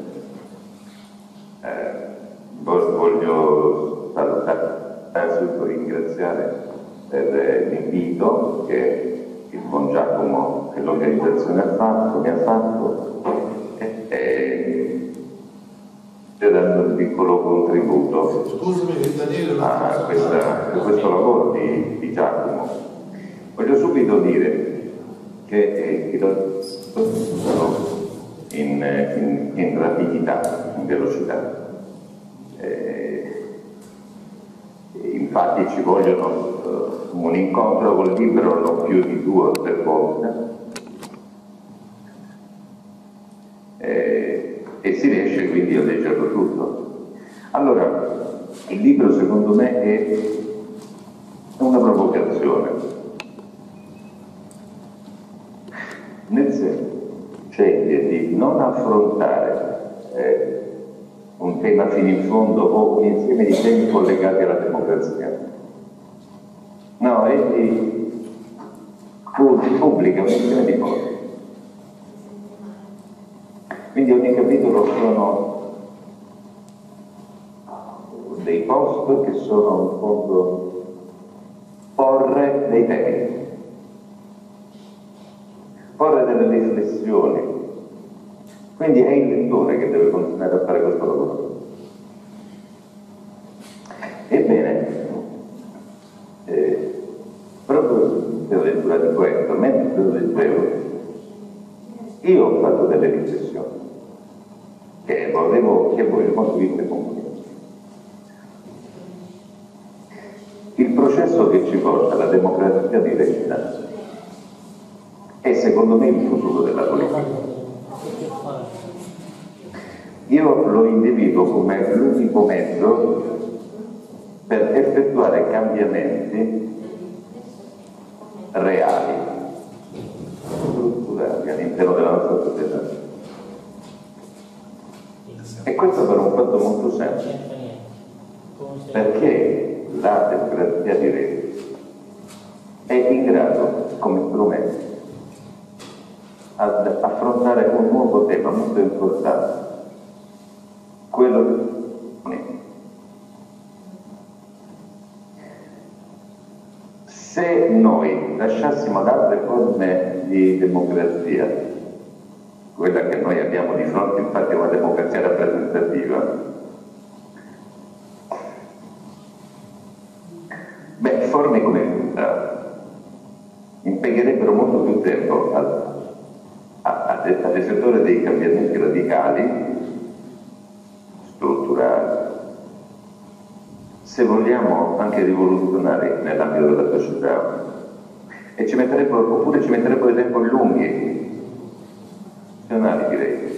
voglio salutare, innanzitutto ringraziare per l'invito che il buon Giacomo e l'organizzazione mi ha fatto e dando un piccolo contributo Scusami, Daniele, a questo lavoro di Giacomo. Voglio subito dire che sono in rapidità, in velocità. Infatti ci vogliono un incontro col libro non più di 2 o 3 volte e si riesce quindi a leggerlo tutto. Allora, il libro secondo me è una provocazione, nel senso sceglie di non affrontare un tema fino in fondo o un insieme di temi collegati alla democrazia. No, egli pubblica un insieme di cose. Quindi ogni capitolo sono dei post che sono in fondo porre dei temi, porre delle riflessioni. Quindi è il lettore che deve continuare a fare questo lavoro. Ebbene, proprio per lettura di questo, mentre lo leggevo, io ho fatto delle riflessioni che volevo che voi le condividete con me. Il processo che ci porta alla democrazia diretta è secondo me il futuro della politica. Io lo individuo come l'unico mezzo per effettuare cambiamenti reali, strutturali all'interno della nostra società. E questo per un fatto molto semplice, perché la democrazia diretta è in grado, come strumento, ad affrontare un nuovo tema molto importante, quello se noi lasciassimo ad altre forme di democrazia, quella che noi abbiamo di fronte infatti è una democrazia rappresentativa, forme come questa impiegherebbero molto più tempo all'effettuare dei cambiamenti radicali, strutturali, se vogliamo anche rivoluzionari nell'ambito della società, e ci metterebbero, oppure ci metterebbero tempo lunghi, funzionali direi.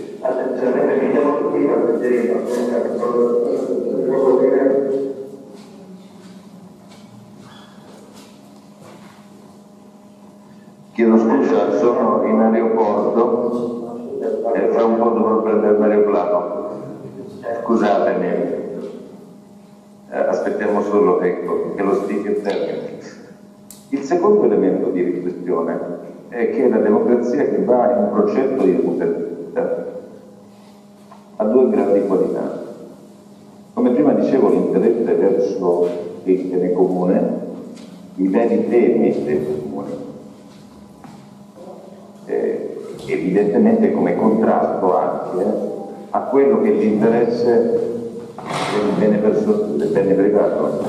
Chiedo scusa, sono in aeroporto e fra un po' dovrò prendere l'aeroplano. Scusatemi. aspettiamo solo, ecco, che lo speaker termini. Il secondo elemento di riflessione è che la democrazia che va in un progetto di democrazia ha due grandi qualità. Come prima dicevo, l'interesse verso il bene comune, i veri temi del comune. Evidentemente come contrasto anche a quello che è l'interesse del bene personale, del bene privato.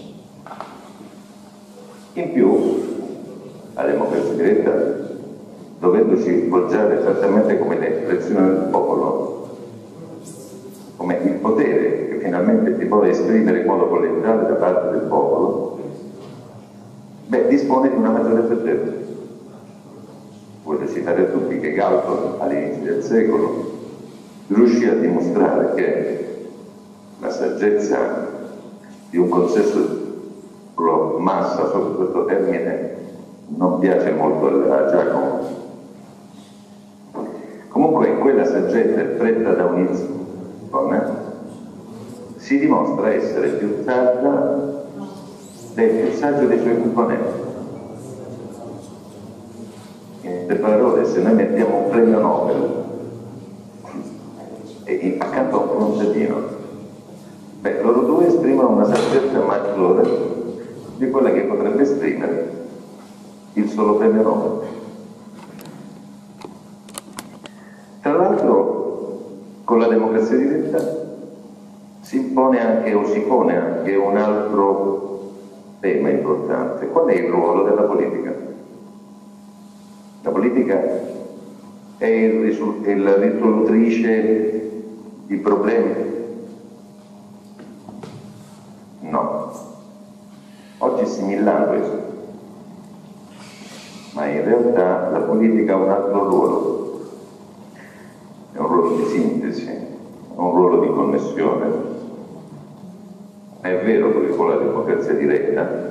In più, la democrazia diretta, dovendoci poggiare esattamente come l'espressione del popolo, come il potere che finalmente si vuole esprimere in modo collegiale da parte del popolo, dispone di una maggiore saggezza. Voglio citare a tutti che Galton all'inizio del secolo riuscì a dimostrare che la saggezza di un consesso massa sotto questo termine non piace molto a Giacomo. Comunque quella saggezza espressa da un inizio si dimostra essere più saggia del più saggio dei suoi componenti. In altre parole, se noi mettiamo un premio Nobel accanto a un contadino, loro due esprimono una saggezza maggiore di quella che potrebbe esprimere il solo premio Nobel. Tra l'altro, con la democrazia diretta si impone anche o si pone anche un altro tema importante. Qual è il ruolo della politica? La politica è la risolutrice di problemi? No. Oggi si millano questo. Ma in realtà la politica ha un altro ruolo. È un ruolo di sintesi, è un ruolo di connessione. È vero che con la democrazia diretta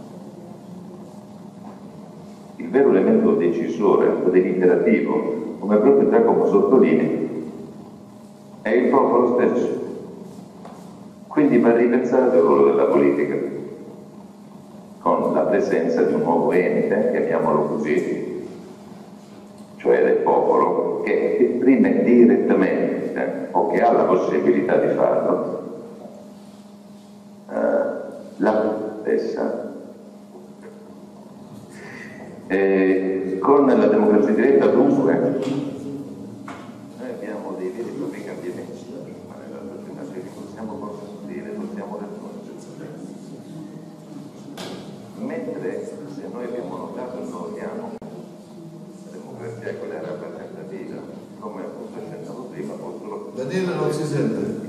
il vero elemento decisore o deliberativo, come proprio Giacomo sottolinea, è il popolo stesso. Quindi va ripensato il ruolo della politica con la presenza di un nuovo ente, chiamiamolo così, cioè del popolo, che esprime direttamente o che ha la possibilità di farlo la stessa. Con la democrazia diretta dunque noi abbiamo dei veri e propri cambiamenti nella società che possiamo costruire, possiamo raggiungere. Mentre se noi abbiamo notato e noi abbiamo la democrazia è quella rappresentativa, come appunto accennavo prima, Daniele non si sente.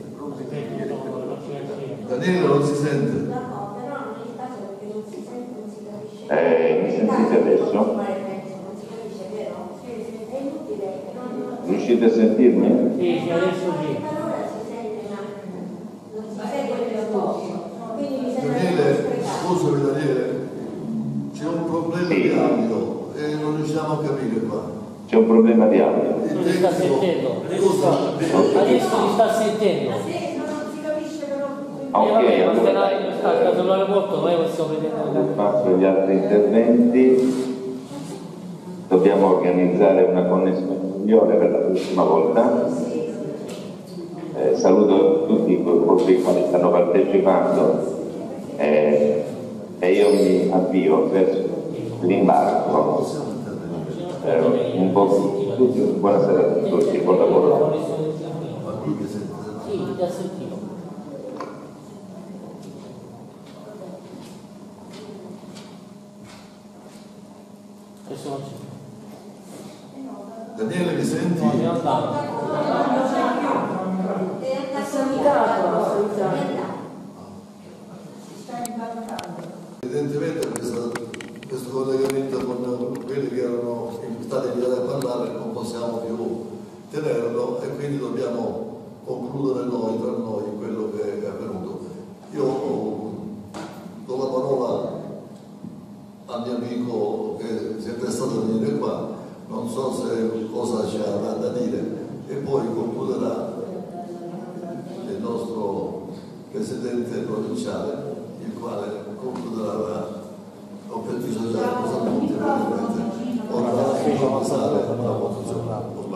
Daniele non si sente. No, però non è il caso perché non si sente, non si capisce. Mi sentite adesso? Non si capisce, vero? È inutile. Riuscite a sentirmi? Sì, adesso sì. Allora si sente, ma non si segue il discorso. Quindi mi sembra Daniele, scusami Daniele, c'è un problema Sì. di audio e non riusciamo a capire qua. C'è un problema di audio. Il Non li sta tecnico- sentendo. Scusa, Adesso li sta sentendo. Ma se non si capisce però Ok, Vabbè, ma allora. se non sta sull'aeroporto noi possiamo vedere. Passo agli altri interventi. Dobbiamo organizzare una connessione migliore per la prossima volta. Saluto tutti i gruppi che stanno partecipando e io mi avvio verso l'imbarco. Un po' tutti, buonasera a tutti, buon lavoro. ma qui che sente? Sì, già sentito. Questo non c'è. Daniele mi senti? No, mi andato. Evidentemente questo collegamento con quelli che erano stati invitati a parlare non possiamo più tenerlo e quindi dobbiamo concludere noi tra noi quello che è avvenuto. Io do la parola al mio amico che si è prestato a venire qua, non so se cosa ci avrà da dire e poi concluderà il nostro presidente provinciale, il quale concluderà l'obiettivo sociale cosa tutti praticamente. Ora facciamo passare la votazione.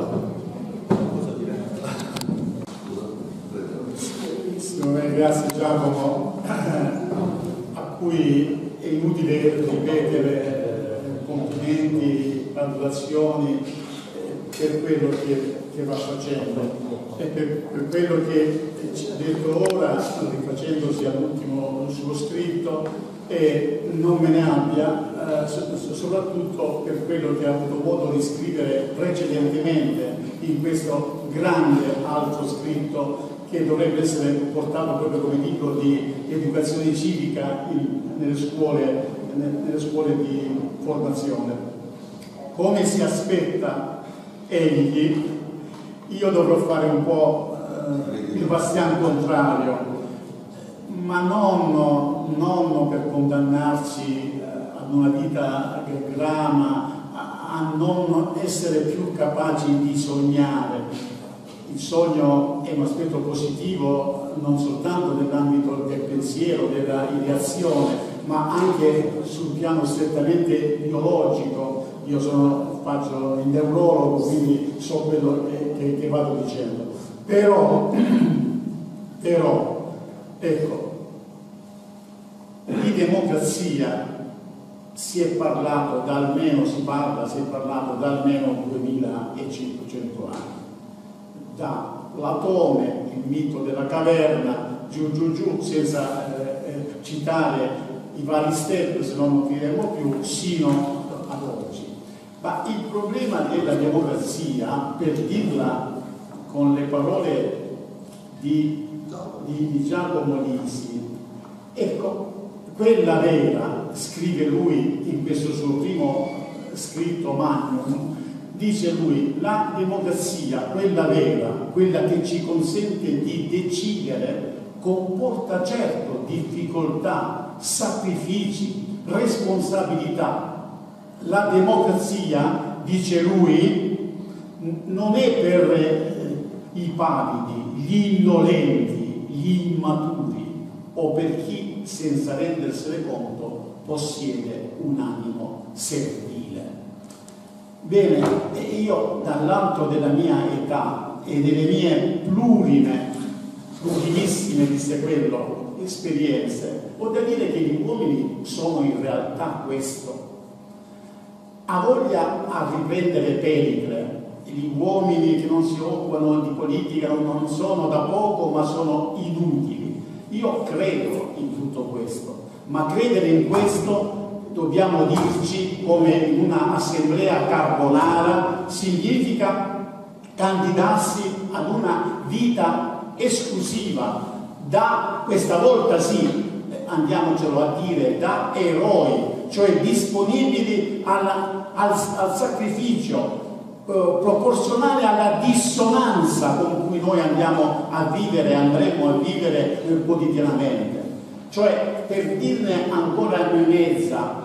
Grazie Giacomo, a cui è inutile ripetere complimenti, valutazioni per quello che va facendo e per quello che ci ha detto ora, rifacendosi all'ultimo suo scritto, e non me ne abbia, soprattutto per quello che ha avuto modo di scrivere precedentemente in questo grande altro scritto che dovrebbe essere portato proprio come libro di educazione civica nelle scuole di formazione. Come si aspetta egli, io dovrò fare un po' il bastian contrario, ma non per condannarci ad una vita grama, a non essere più capaci di sognare. Il sogno è un aspetto positivo non soltanto nell'ambito del pensiero, della ideazione, ma anche sul piano strettamente biologico. Io faccio il neurologo, quindi so quello che vado dicendo. Però, ecco, di democrazia si è parlato si è parlato da almeno 2500 anni. Da Platone, il mito della caverna, giù, senza citare i vari step, se no non finiremo più, sino ad oggi. Ma il problema della democrazia, per dirla con le parole di Giacomo Lisi, ecco, quella vera, scrive lui in questo suo primo scritto Magnum, dice lui, la democrazia, quella vera, quella che ci consente di decidere, comporta certo difficoltà, sacrifici, responsabilità. La democrazia, dice lui, non è per i pavidi, gli indolenti, gli immaturi o per chi, senza rendersene conto, possiede un animo servile. Bene, io dall'alto della mia età e delle mie plurimissime, disse quello, esperienze, ho da dire che gli uomini sono in realtà questo. Ha voglia a riprendere Pericle, gli uomini che non si occupano di politica non sono da poco ma sono inutili. Io credo in tutto questo, ma credere in questo dobbiamo dirci come in una assemblea carbonara significa candidarsi ad una vita esclusiva da, questa volta sì, andiamocelo a dire, da eroi, cioè disponibili al sacrificio proporzionale alla dissonanza con cui noi andremo a vivere quotidianamente. Cioè, per dirne ancora in mezza,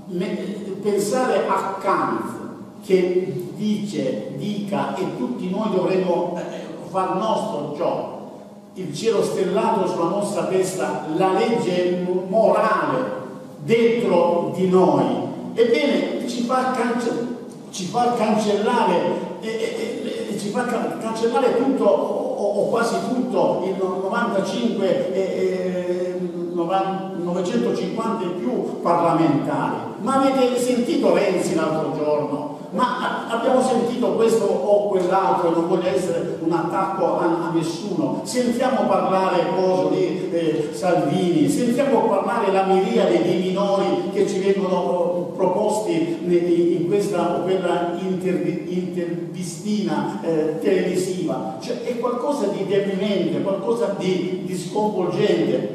pensare a Kant che dica e tutti noi dovremmo far nostro ciò, il cielo stellato sulla nostra testa, la legge morale dentro di noi, ebbene ci fa cancellare tutto o quasi tutto, il 950 e più parlamentari. Ma avete sentito Renzi l'altro giorno? Ma abbiamo sentito questo o quell'altro, non voglio essere un attacco a nessuno. Sentiamo parlare di Salvini, sentiamo parlare la miriade di minori che ci vengono proposti in questa o quella intervistina televisiva. Cioè, è qualcosa di deprimente, qualcosa di sconvolgente.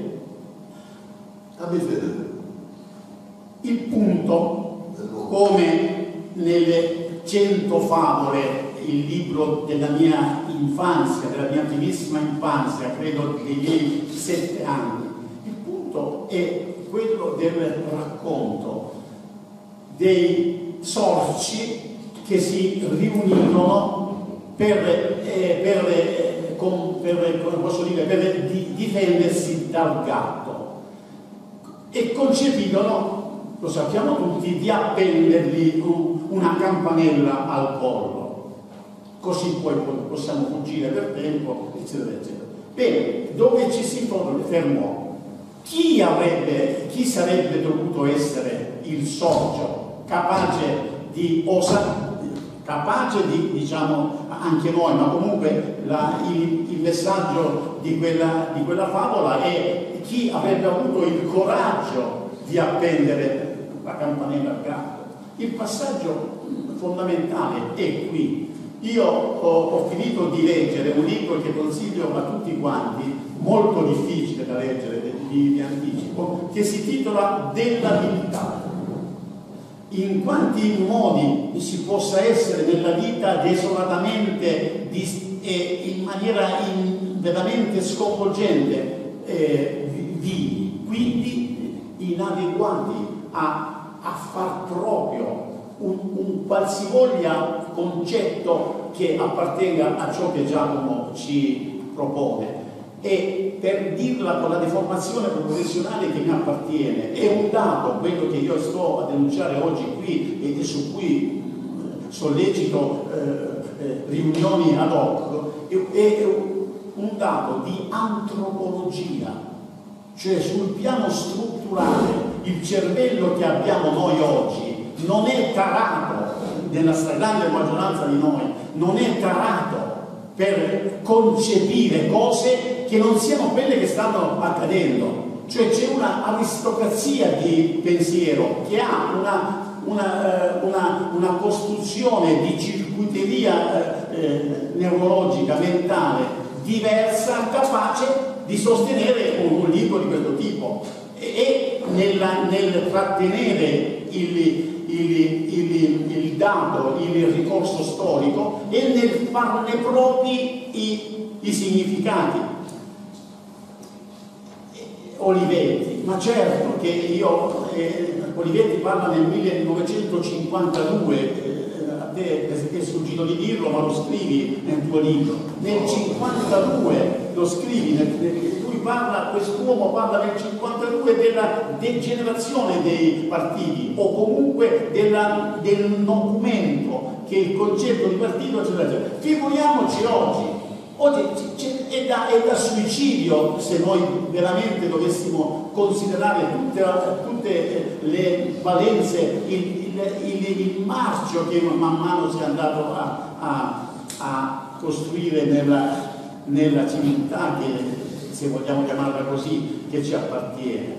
Il punto, come nelle 100 favole, il libro della mia infanzia, della mia primissima infanzia, credo dei miei 7 anni, il punto è quello del racconto dei sorci che si riunirono per per difendersi dal gatto. E concepirono, lo sappiamo tutti, di appendergli una campanella al collo, così poi possiamo fuggire per tempo, eccetera, eccetera. Bene, dove ci si fermò? Chi sarebbe dovuto essere il socio capace di diciamo anche noi, ma comunque il messaggio di quella favola è chi avrebbe avuto il coraggio di appendere la campanella al gatto. Il passaggio fondamentale è qui. Io ho finito di leggere un libro che consiglio a tutti quanti, molto difficile da leggere, di anticipo, che si titola Dell'abilità. In quanti modi si possa essere nella vita desolatamente e in maniera veramente sconvolgente vivi, quindi inadeguati a far proprio un qualsivoglia concetto che appartenga a ciò che Giacomo ci propone. E per dirla con la deformazione professionale che mi appartiene, è un dato quello che io sto a denunciare oggi qui e su cui sollecito riunioni ad hoc, è un dato di antropologia, cioè sul piano strutturale il cervello che abbiamo noi oggi non è tarato, nella stragrande maggioranza di noi, non è tarato per concepire cose che non siano quelle che stanno accadendo. Cioè c'è una aristocrazia di pensiero che ha una costruzione di circuiteria neurologica, mentale diversa, capace di sostenere un libro di questo tipo e nel trattenere il dato, il ricorso storico e nel farne propri i significati. Olivetti, ma certo che Olivetti parla nel 1952, a te è sfuggito di dirlo, ma lo scrivi nel tuo libro, nel 52 lo scrivi, quest'uomo parla nel 52 della degenerazione dei partiti o comunque del nocumento che il concetto di partito, eccetera, eccetera. Figuriamoci oggi è da suicidio se noi veramente dovessimo considerare tutte le valenze, il marcio che man mano si è andato a costruire nella civiltà che, se vogliamo chiamarla così, che ci appartiene.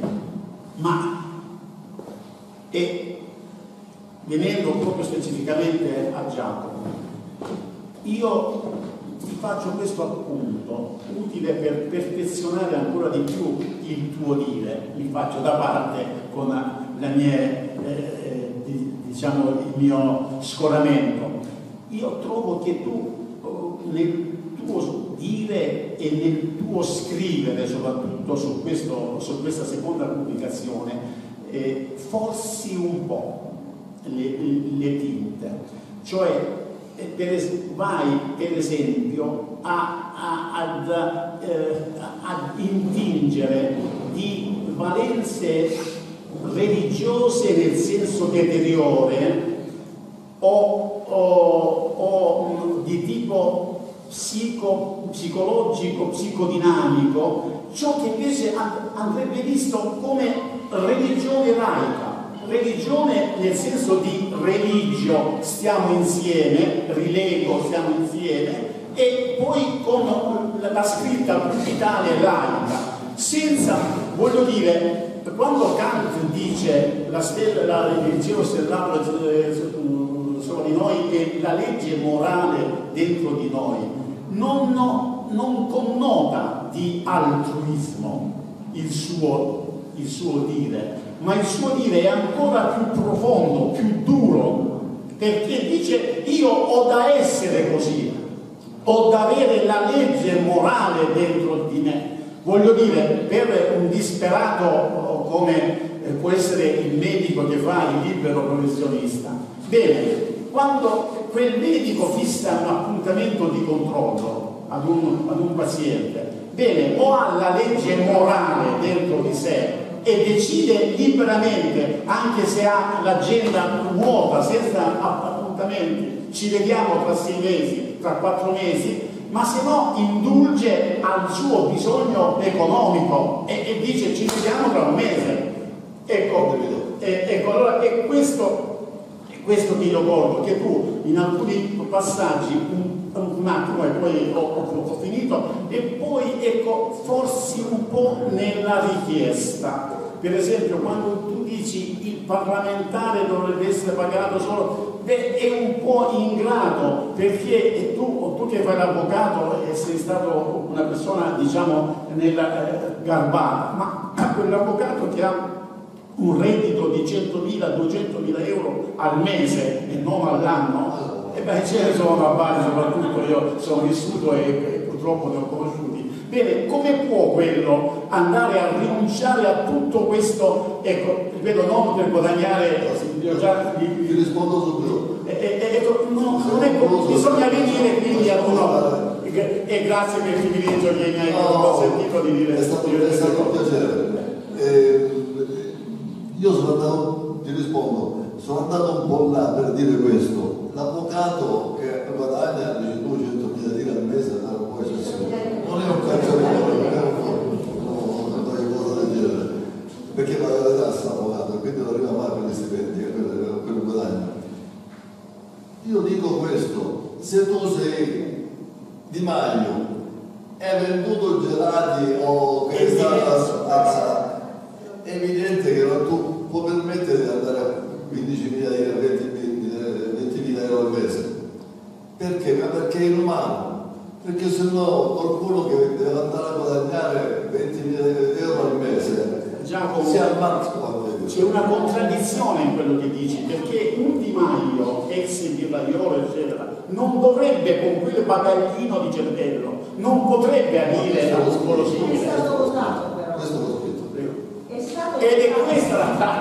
E venendo proprio specificamente a Giacomo, io ti faccio questo appunto utile per perfezionare ancora di più il tuo dire, mi faccio da parte con il mio scoramento. Io trovo che tu nel tuo dire e nel tuo scrivere, soprattutto su questa seconda pubblicazione, forzi un po' le tinte, cioè vai per esempio ad intingere di valenze religiose nel senso deteriore o di tipo psicologico, psicodinamico, ciò che invece andrebbe visto come religione laica. Religione nel senso di religio, stiamo insieme, rilego, stiamo insieme, e poi con la scritta vitale laica, senza, voglio dire, quando Kant dice la religione stellato sopra di noi e la legge morale dentro di noi, non connota di altruismo il suo dire, ma il suo dire è ancora più profondo, più duro, perché dice: io ho da essere così, ho da avere la legge morale dentro di me. Voglio dire, per un disperato come può essere il medico che fa il libero professionista, bene, quando quel medico fissa un appuntamento di controllo ad un paziente, bene, o ha la legge morale dentro di sé e decide liberamente, anche se ha l'agenda vuota, senza appuntamenti, ci vediamo tra 6 mesi, tra 4 mesi, ma se no indulge al suo bisogno economico e dice ci vediamo tra un mese. Ecco, allora è questo ti ricordo, che tu in alcuni passaggi un attimo e poi ho finito, e poi ecco forsi un po' nella richiesta, per esempio quando tu dici il parlamentare dovrebbe essere pagato solo, è un po' ingrato, perché tu che fai l'avvocato e sei stato una persona diciamo garbata, ma quell'avvocato che ha un reddito di 100.000, 200.000 euro al mese e non all'anno, e beh, ce ne sono a Bari, soprattutto io sono vissuto e purtroppo ne ho conosciuti. Bene, come può quello andare a rinunciare a tutto questo, ecco, ripeto, non per guadagnare, ti rispondo subito. Ecco, non è così, bisogna venire quindi a uno, e grazie per il privilegio che mi hai consentito di dire. È stato un piacere. Io sono andato, ti rispondo, sono andato un po' là per dire questo. L'avvocato che guadagna 200.000 lire al mese non è un cacciatore, non è una cosa del genere, perché paga le tasse l'avvocato, quindi non arriva mai per gli stipendi, per il guadagno. Io dico questo: se tu sei Di Maio e hai venduto gelati o che è stata è evidente che tu puoi permettere di andare a 15.000 euro, 20.000 euro al mese. Perché? Ma perché è inumano. Perché se no qualcuno che deve andare a guadagnare 20.000 euro al mese Giacomo, si ammazza. c'è una contraddizione in quello che dici, perché un Di Maio, ex birraiolo eccetera, non dovrebbe con quel bagaglino di cervello, non potrebbe adire a un ruolo simile. Questo l'ho scritto. Ed è questa la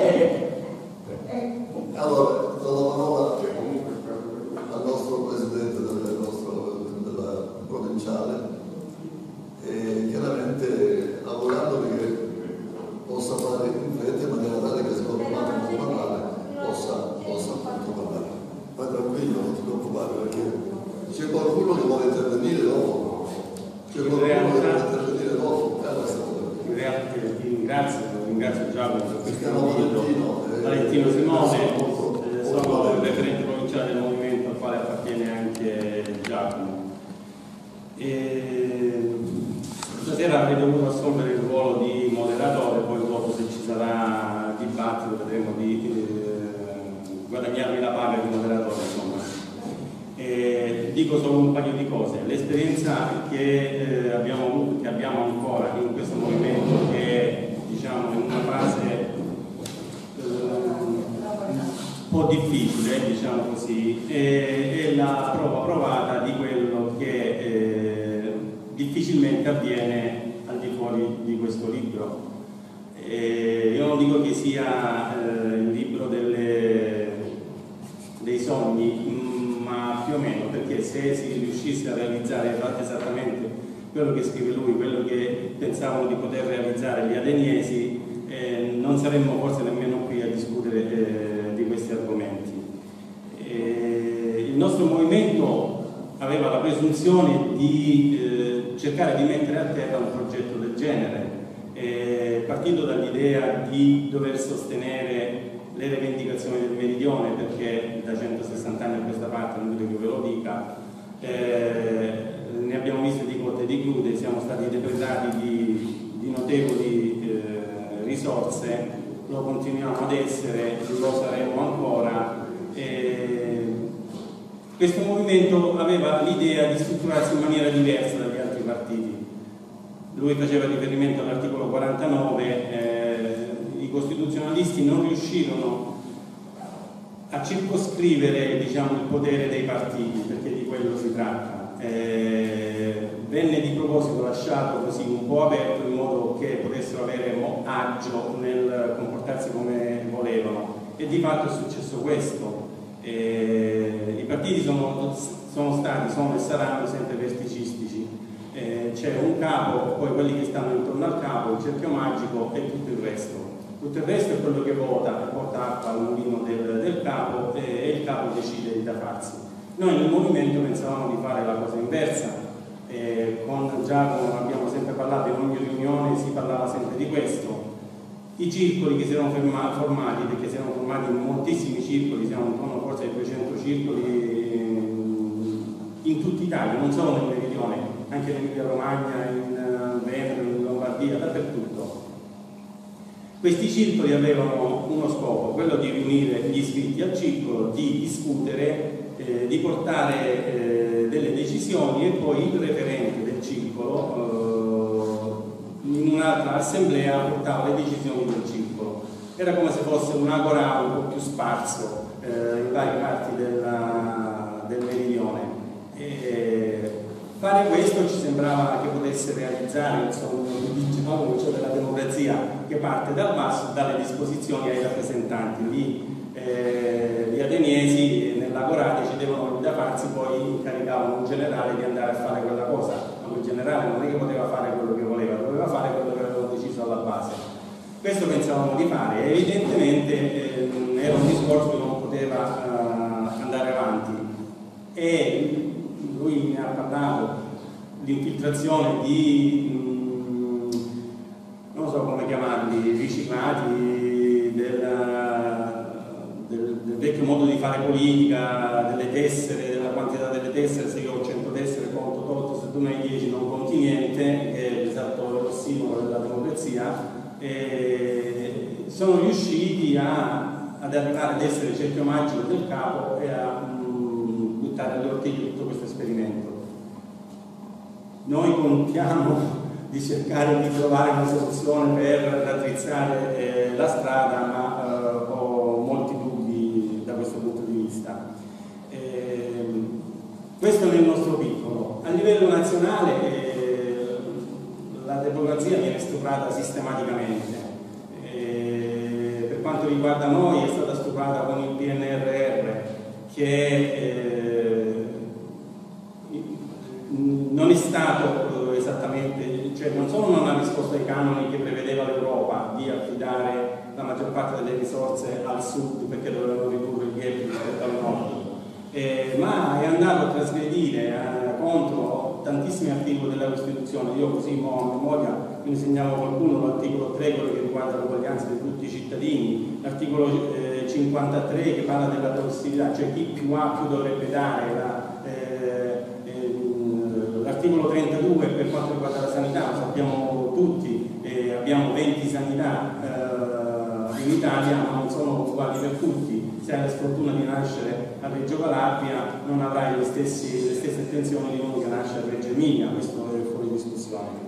Allora, do la parola al nostro presidente della provinciale, e chiaramente augurando che possa fare in fretta in maniera tale che se qualcuno può parlare possa appunto parlare. Vai tranquillo, non ti preoccupare, perché c'è qualcuno che vuole intervenire dopo. C'è qualcuno che vuole intervenire dopo. Ringrazio Giacomo per questo invito. Valentino Simone, sono il referente provinciale del movimento al quale appartiene anche Giacomo. Stasera avrei dovuto assolvere il ruolo di moderatore, poi dopo se ci sarà dibattito vedremo di guadagnarmi la paga di moderatore, insomma. Dico solo un paio di cose. L'esperienza che abbiamo avuto, che abbiamo ancora in questo movimento, che è diciamo in una fase un po' difficile, diciamo così, è la prova provata di quello che difficilmente avviene al di fuori di questo libro. Io non dico che sia il libro dei sogni, ma più o meno, perché se si riuscisse a realizzare esattamente quello che scrive lui, quello che pensavano di poter realizzare gli ateniesi, non saremmo forse nemmeno qui a discutere di questi argomenti. Il nostro movimento aveva la presunzione di cercare di mettere a terra un progetto del genere, partito dall'idea di dover sostenere le rivendicazioni del meridione, perché da 160 anni a questa parte, non credo che ve lo dica, ne abbiamo viste di cotte e di crude, siamo stati depredati di notevoli risorse, lo continuiamo ad essere, lo saremo ancora. Questo movimento aveva l'idea di strutturarsi in maniera diversa dagli altri partiti. Lui faceva riferimento all'articolo 49, i costituzionalisti non riuscirono a circoscrivere, diciamo, il potere dei partiti, perché di quello si tratta. Venne di proposito lasciato così un po' aperto, in modo che potessero avere agio nel comportarsi come volevano, e di fatto è successo questo. I partiti sono sono e saranno sempre verticistici. C'è un capo, poi quelli che stanno intorno al capo, il cerchio magico e tutto il resto. Tutto il resto è quello che vota e porta acqua al mulino del capo e il capo decide da farsi. Noi nel movimento pensavamo di fare la cosa inversa. Con Giacomo abbiamo sempre parlato, in ogni riunione si parlava sempre di questo. I circoli che si erano formati, perché si erano formati in moltissimi circoli, siamo intorno forse ai 200 circoli in tutta Italia, non solo nel Meridione, anche in Emilia Romagna, in Veneto, in Lombardia, dappertutto. Questi circoli avevano uno scopo, quello di riunire gli iscritti al circolo, di discutere, di portare delle decisioni e poi il referente del circolo in un'altra assemblea portava le decisioni del circolo. Era come se fosse un agorà un po' più sparso in varie parti del Meridione. Fare questo ci sembrava che potesse realizzare il sogno cioè della democrazia che parte dal basso, dalle disposizioni ai rappresentanti. Gli ateniesi nell'agorà decidevano da farsi, poi incaricavano un generale di andare a fare quella cosa, ma quel generale non è che poteva fare quello che voleva, doveva fare quello che avevano deciso alla base. Questo pensavamo di fare, evidentemente era un discorso che non poteva andare avanti e lui ne ha parlato, l'infiltrazione di non so come chiamarli, riciclati del vecchio modo di fare politica, delle tessere, della quantità delle tessere. Se io ho 100 tessere conto tot, se tu ne hai 10 non conti niente, che è esatto l'ossimolo della democrazia. Sono riusciti ad arrivare ad essere il cerchio magico del capo e a buttare alle ortiglie tutto questo esperimento. Noi contiamo di cercare di trovare una soluzione per raddrizzare la strada, ma ho molti dubbi da questo punto di vista. Questo nel nostro piccolo. A livello nazionale la democrazia viene stuprata sistematicamente. Per quanto riguarda noi è stata stuprata con il PNRR, che non è stato esattamente, cioè non solo non ha risposto ai canoni che prevedeva l'Europa di affidare la maggior parte delle risorse al sud perché dovevano ridurre il gap rispetto al nord, ma è andato a trasgredire contro tantissimi articoli della Costituzione. Io così a memoria mi insegnavo qualcuno, l'articolo 3, quello che riguarda l'uguaglianza di tutti i cittadini, l'articolo 53 che parla della tossicità, cioè chi più ha più dovrebbe dare, l'articolo 32 per quanto riguarda la sanità, lo sappiamo tutti, abbiamo 20 sanità in Italia, ma non sono uguali per tutti. Se hai la sfortuna di nascere a Reggio Calabria non avrai le stesse attenzioni di uno che nasce a Reggio Emilia, questo è fuori discussione.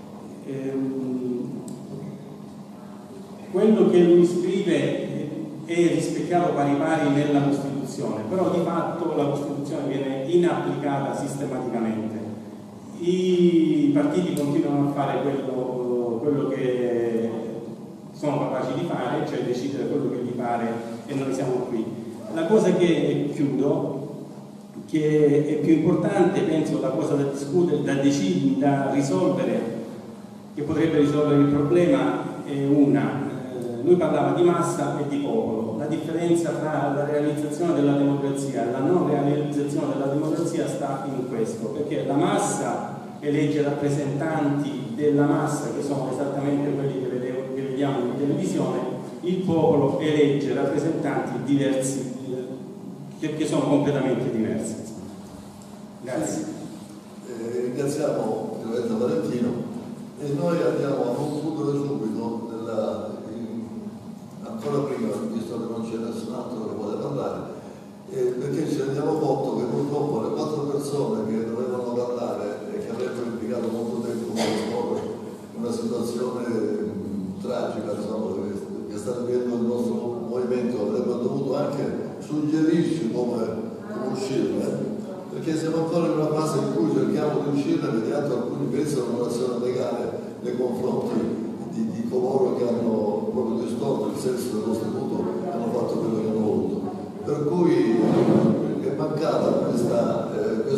Quello che lui scrive è rispecchiato pari pari nella Costituzione, però di fatto la Costituzione viene inapplicata sistematicamente. I partiti continuano a fare quello che sono capaci di fare, cioè decidere quello che gli pare, e noi siamo qui. La cosa che chiudo, che è più importante, penso, la cosa da discutere, da risolvere, che potrebbe risolvere il problema, è una. Lui parlava di massa e di popolo. La differenza tra la realizzazione della democrazia e la non realizzazione della democrazia sta in questo, perché la massa elegge rappresentanti della massa, che sono esattamente quelli che vediamo in televisione, il popolo elegge rappresentanti diversi, che sono completamente diversi. Grazie. Ringraziamo Roberto Valentino e noi andiamo a concludere subito ancora prima, visto che non c'è nessun altro che vuole parlare, perché ci rendiamo conto che purtroppo le 4 persone che dovevano parlare e che avrebbero impiegato molto tempo per esporre una situazione tragica, insomma, che sta vivendo il nostro movimento, avrebbero dovuto anche suggerirci come uscirne, perché siamo ancora in una fase in cui cerchiamo di uscirne, mediante alcuni pensano un'azione legale nei confronti di coloro che hanno proprio distorto il senso dello statuto e hanno fatto quello che hanno voluto. Per cui è mancata questa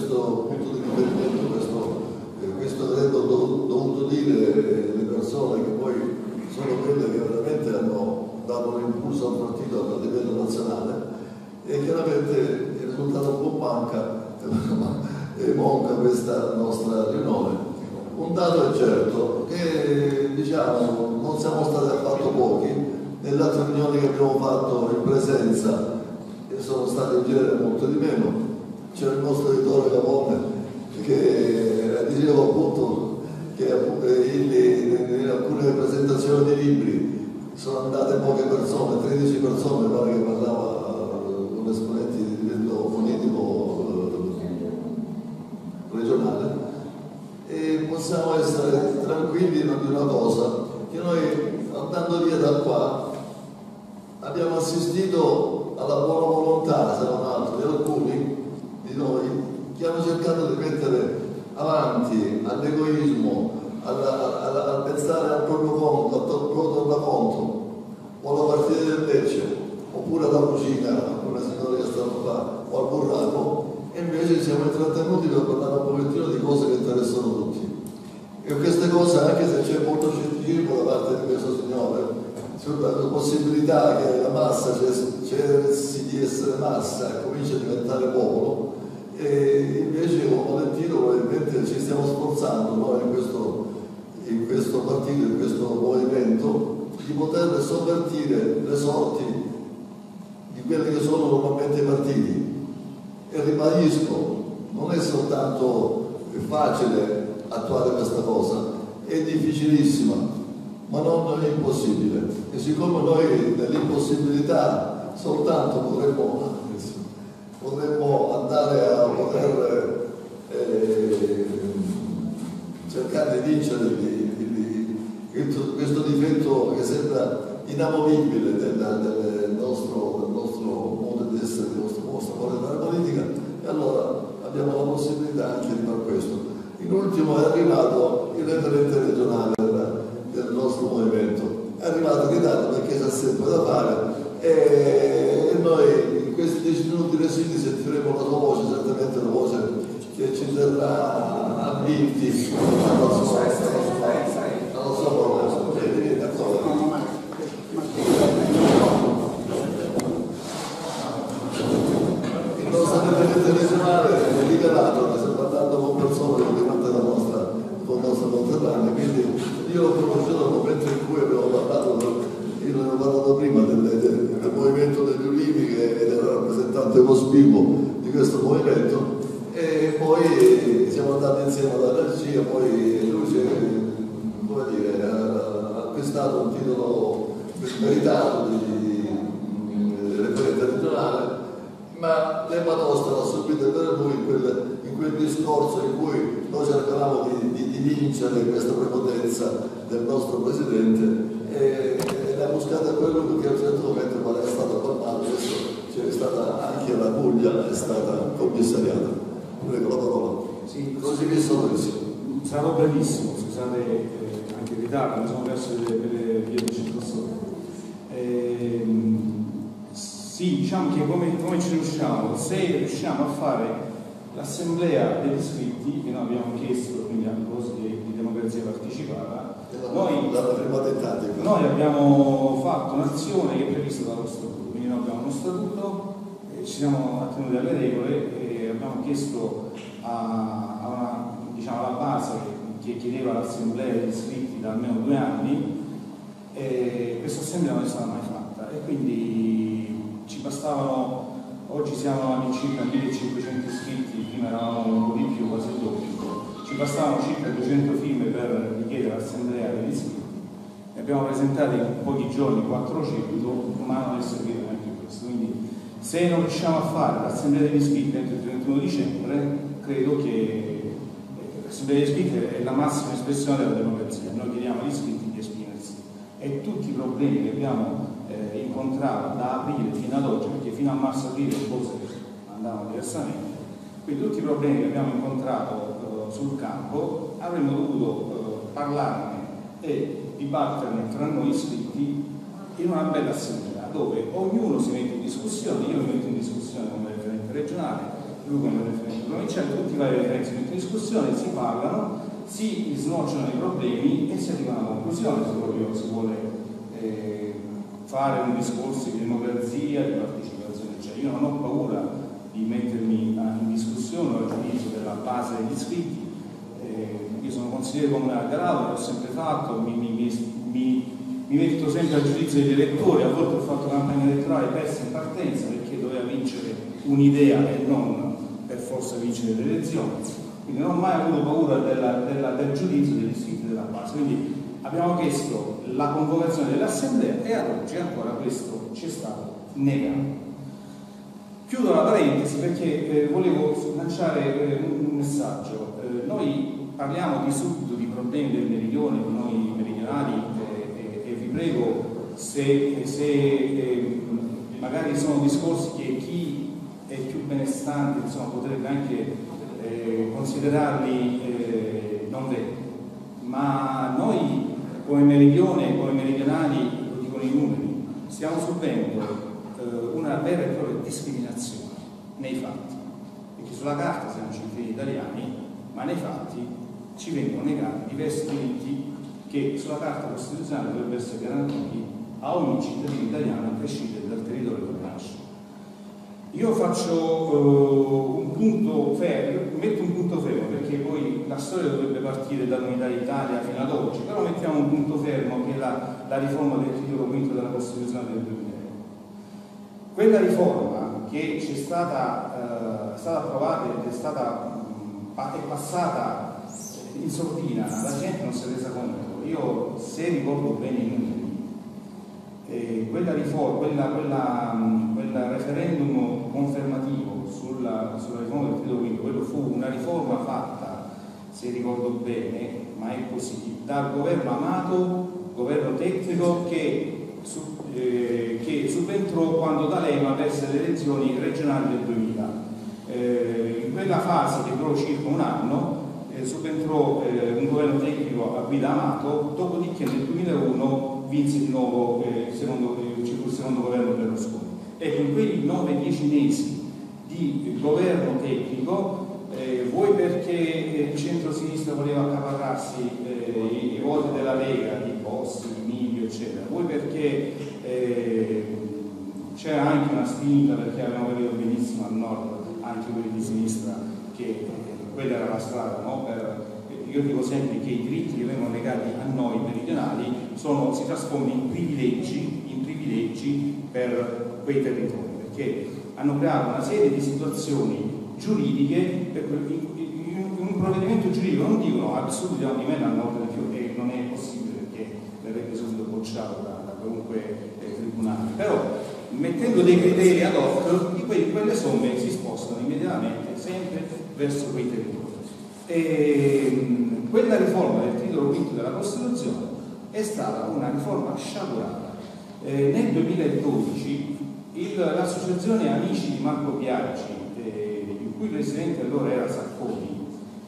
questo punto di riferimento, questo avendo dovuto dire le persone che poi sono quelle che veramente hanno dato l'impulso al partito a livello nazionale, e chiaramente il risultato un po' manca e monca questa nostra riunione. Un dato è certo, che diciamo non siamo stati affatto pochi. Nelle altre riunioni che abbiamo fatto in presenza, che sono state in genere molto di meno, c'era il nostro editore Capone che diceva appunto che in alcune presentazioni di libri sono andate poche persone, 13 persone, pare che parlava con esponenti di livello politico regionale, e possiamo essere tranquilli di una cosa, che noi andando via da qua abbiamo assistito alla buona volontà, se non altro, di alcuni di noi che hanno cercato di mettere avanti all'egoismo, a pensare al proprio conto, al proprio tornaconto, o alla partita del Lecce, oppure alla cucina, alcune signore che stanno qua, o al burraco, e invece siamo intrattenuti per parlare un pochettino di cose che interessano tutti. E queste cose, anche se c'è molto scetticismo da parte di questo signore, sulla possibilità che la massa cessi di essere massa e cominci a diventare popolo, e invece con Valentino probabilmente ci stiamo sforzando noi in questo partito, in questo movimento, di poter sovvertire le sorti di quelli che sono normalmente i partiti. E ribadisco, non è soltanto facile attuare questa cosa, è difficilissima, ma non è impossibile. E siccome noi nell'impossibilità soltanto potremmo andare a poter cercare di vincere questo difetto che sembra inamovibile del nostro modo di essere, del nostro modo di fare politica, e allora abbiamo la possibilità anche di fare questo. In ultimo è arrivato il referente regionale del nostro movimento, è arrivato in ritardo perché c'è sempre da fare, e noi in questi 10 minuti residui sentiremo la sua voce, certamente una voce che ci terrà avvinti alla sua parola. Il nostro referente regionale è liberato, sta parlando con persone che con nostra conterranea, quindi io l'ho conosciuto nel momento in cui abbiamo parlato, io ne avevo parlato prima del movimento degli Ulivi, che era rappresentante cospicuo di questo movimento, e poi siamo andati insieme all'energia, poi lui ha acquistato un titolo meritato di referente regionale, ma l'Emma Nostra l'ha subito per lui in quel discorso in cui noi cercavamo di vincere questa prepotenza del nostro presidente, e la buscata è quello che a un certo momento qual è stato formato. Adesso c'è stata anche la Puglia, è stata commissariata. Prego la parola. Sì, così vi sono io. Sarò brevissimo, scusate anche il ritardo, mi sono perso le vie del circosole. Sì, diciamo che come ci riusciamo, se riusciamo a fare l'assemblea degli iscritti che noi abbiamo chiesto, quindi a proposito di democrazia partecipata, noi abbiamo fatto un'azione che è prevista dallo statuto, quindi noi abbiamo uno statuto, ci siamo attenuti alle regole e abbiamo chiesto alla base che chiedeva l'assemblea degli iscritti da almeno 2 anni, e questa assemblea non è stata mai fatta, e quindi ci bastavano, oggi siamo all'incirca 1500 iscritti, prima eravamo un po' di più, quasi il doppio, ci bastavano circa 200 firme per richiedere l'assemblea degli iscritti, ne abbiamo presentati in pochi giorni 400, ma non è servito neanche questo, quindi se non riusciamo a fare l'assemblea degli iscritti entro il 31 dicembre, credo che l'assemblea degli iscritti è la massima espressione della democrazia. Noi chiediamo agli iscritti di esprimersi, e tutti i problemi che abbiamo incontrato da aprile fino ad oggi, perché fino a marzo-aprile le cose andavano diversamente, quindi tutti i problemi che abbiamo incontrato sul campo avremmo dovuto parlarne e dibatterne tra noi iscritti in una bella assemblea dove ognuno si mette in discussione, io mi metto in discussione come referente regionale, lui come referente provinciali, tutti i vari referenti si mettono in discussione, si parlano, si snocciolano i problemi e si arriva a una conclusione se si vuole fare un discorso di democrazia, di partecipazione. Cioè, io non ho paura di mettermi in discussione o a giudizio della base degli iscritti. Io sono consigliere comunale a Galano, l'ho sempre fatto, mi metto sempre a giudizio degli elettori. A volte ho fatto campagna elettorale persa in partenza perché doveva vincere un'idea e non per forza vincere le elezioni, quindi non ho mai avuto paura del giudizio degli iscritti della base. Quindi abbiamo chiesto la convocazione dell'assemblea e ad oggi ancora questo ci è stato negato. Chiudo la parentesi perché volevo lanciare un messaggio. Noi parliamo di subito di problemi del meridione, di noi meridionali, e vi prego se magari sono discorsi che chi è più benestante potrebbe anche considerarli non veri, ma noi come meridione, come meridionali, lo dicono i numeri, stiamo subendo una vera e propria discriminazione nei fatti, perché sulla carta siamo cittadini italiani, ma nei fatti ci vengono negati diversi diritti che sulla carta costituzionale dovrebbero essere garantiti a ogni cittadino italiano a prescindere dal territorio dove nasce. Io faccio un punto fermo, metto un punto fermo perché poi la storia dovrebbe partire dall'unità d'Italia fino ad oggi, però mettiamo un punto fermo che è la riforma del titolo quinto della Costituzione del 2001. Quella riforma che è stata approvata ed è passata in sordina, la gente non si è resa conto. Io, se ricordo bene i numeri, quella riforma, quel referendum confermativo sulla riforma del titolo quinto, quello fu una riforma fatta, se ricordo bene, ma è così, dal governo Amato, governo tecnico che subentrò quando D'Alema perse le elezioni regionali del 2000. In quella fase, che durò circa un anno, subentrò un governo tecnico a guida Amato, dopodiché nel 2001 vinse di nuovo il secondo governo Berlusconi. Ecco, in quei 9-10 mesi di governo tecnico, vuoi perché il centro-sinistra voleva accaparrarsi i voti della Lega, di Bossi, Milio, eccetera, vuoi perché c'era anche una spinta, perché abbiamo capito benissimo al nord anche quelli di sinistra che quella era la strada, no? Io dico sempre che i diritti che vengono legati a noi meridionali si trasformano in privilegi per quei territori, perché hanno creato una serie di situazioni giuridiche per in un provvedimento giuridico non dicono al sud diamo di meno, al nord di più, e non è possibile perché verrebbe subito bocciato da qualunque tribunale, però mettendo dei criteri ad hoc, quelle somme si spostano immediatamente sempre verso quei territori. E quella riforma del titolo quinto della Costituzione è stata una riforma sciagurata. Nel 2012 l'associazione Amici di Marco Biagi, il cui presidente allora era Sacconi,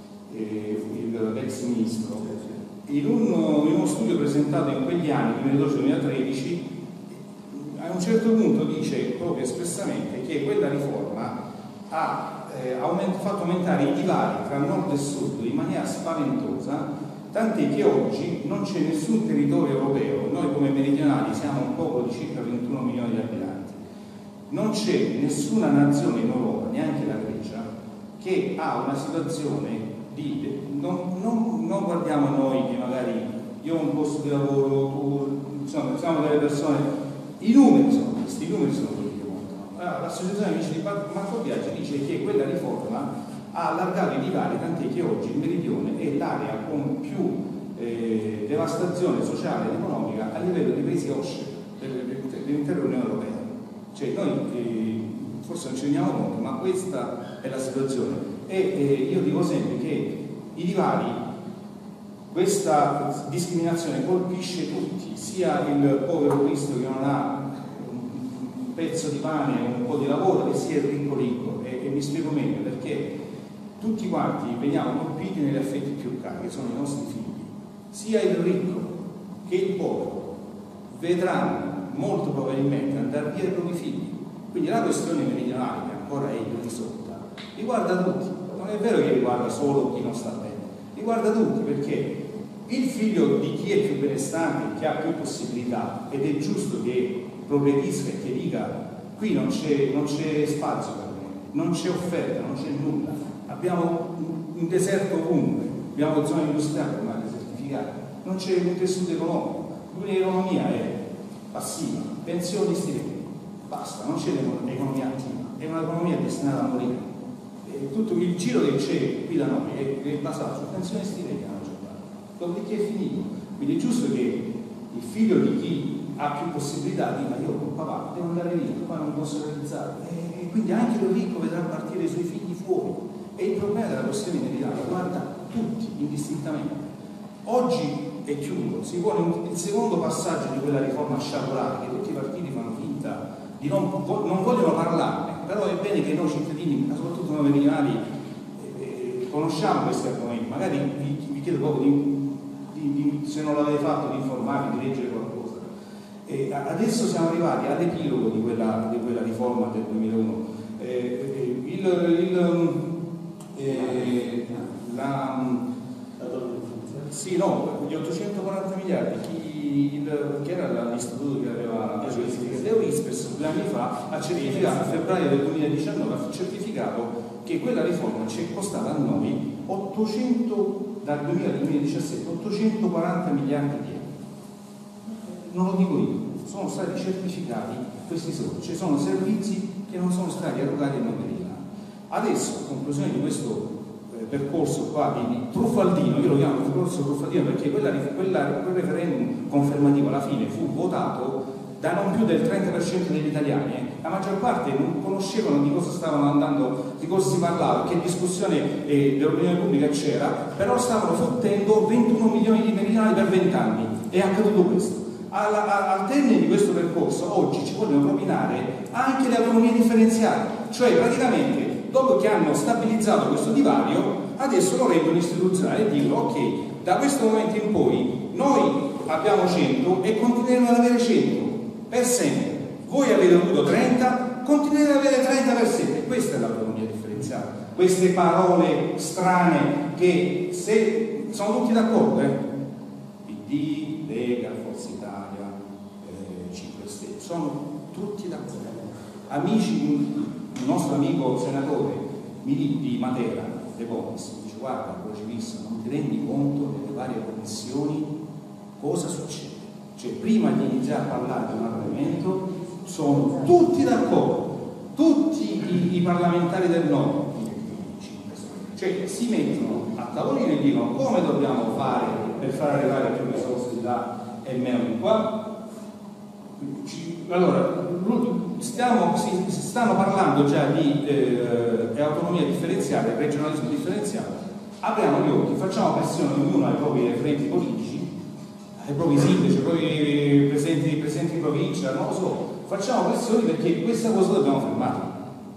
l'ex ministro, in uno studio presentato in quegli anni, 2012-2013, a un certo punto dice proprio espressamente che quella riforma ha fatto aumentare i divari tra nord e sud in maniera spaventosa, tant'è che oggi non c'è nessun territorio europeo, noi come meridionali siamo un popolo di circa 21 milioni di abitanti, non c'è nessuna nazione in Europa, neanche la Grecia, che ha una situazione di... non guardiamo noi che magari io ho un posto di lavoro, insomma, siamo delle persone... I numeri sono questi, i numeri sono quelli che contano. Allora, l'associazione Amici di Marco Biagi dice che quella riforma ha allargato i divari, tant'è che oggi il meridione è l'area con più devastazione sociale ed economica a livello dei paesi OSCE dell'intera Unione Europea. Cioè noi forse non ci rendiamo conto, ma questa è la situazione. E io dico sempre che i divari, questa discriminazione colpisce tutti, sia il povero Cristo che non ha un pezzo di pane o un po' di lavoro, sia il ricco. E mi spiego meglio, perché tutti quanti veniamo colpiti negli affetti più cari, che sono i nostri figli. Sia il ricco che il povero vedranno molto probabilmente andare via i propri figli. Quindi la questione meridionale, che ancora è irrisolta, riguarda tutti. non è vero che riguarda solo chi non sta bene, riguarda tutti, perché il figlio di chi è più benestante, chi ha più possibilità, ed è giusto che progredisca e che dica qui non c'è spazio per me, non c'è offerta, non c'è nulla, abbiamo un deserto ovunque, abbiamo zone industriali ormai desertificate, non c'è un tessuto economico, l'unica economia è passiva, pensioni, stipendi, basta, non c'è l'economia attiva, è un'economia destinata a morire. E tutto il giro che c'è qui da noi è basato su pensioni e stipendi alla giornata, dopodiché è finito. Quindi è giusto che il figlio di chi ha più possibilità dica io con papà devo andare via, qua non posso realizzare, e quindi anche lo ricco vedrà partire i suoi figli fuori. E il problema della questione meridionale riguarda tutti indistintamente. Oggi, e chiudo, si pone il secondo passaggio di quella riforma sciagurata che tutti i partiti fanno finta di non vogliono parlarne, però è bene che noi cittadini, soprattutto noi meridionali, conosciamo questi argomenti. Magari vi chiedo poco se non l'avete fatto, di informarvi, di leggere qualcosa. Adesso siamo arrivati all'epilogo di quella riforma del 2001. Gli 840 miliardi, che era l'istituto che aveva la certificato, Eurispes 2 anni fa ha certificato, a febbraio del 2019 ha certificato che quella riforma ci è costata a noi 800, dal 2000 al 2017 840 miliardi di euro. Non lo dico io, sono stati certificati questi soldi, ci sono servizi che non sono stati erogati ai meridionali. Adesso, a conclusione di questo percorso qua di truffaldino, io lo chiamo percorso truffaldino perché quel referendum confermativo alla fine fu votato da non più del 30% degli italiani. La maggior parte non conoscevano di cosa stavano andando, di cosa si parlava, che discussione dell'opinione pubblica c'era, però stavano fottendo 21 milioni di meridionali per 20 anni. È accaduto questo. Al termine di questo percorso oggi ci vogliono propinare anche le autonomie differenziate, cioè praticamente dopo che hanno stabilizzato questo divario adesso lo rendono istituzionale e dicono ok, da questo momento in poi noi abbiamo 100 e continueremo ad avere 100 per sempre, voi avete avuto 30, continuerete ad avere 30 per sempre. Questa è l'autonomia differenziata, queste parole strane che se sono tutti d'accordo, PD, Lega, Forza Italia, 5 Stelle, sono tutti d'accordo. Amici, il nostro amico senatore di Matera, De Bonis, dice guarda, crocevista, non ti rendi conto delle varie commissioni cosa succede? Cioè prima di iniziare a parlare di un argomento sono tutti d'accordo, tutti i parlamentari del nord, cioè si mettono a tavolino e dicono come dobbiamo fare per far arrivare più risorse di là e meno di qua. Allora, si stanno parlando già di autonomia differenziata, regionalismo differenziato. Apriamo gli occhi, facciamo pressione ognuno ai propri referenti politici, ai propri sindaci, ai propri presidenti di provincia, non lo so, facciamo pressioni perché questa cosa dobbiamo fermarla.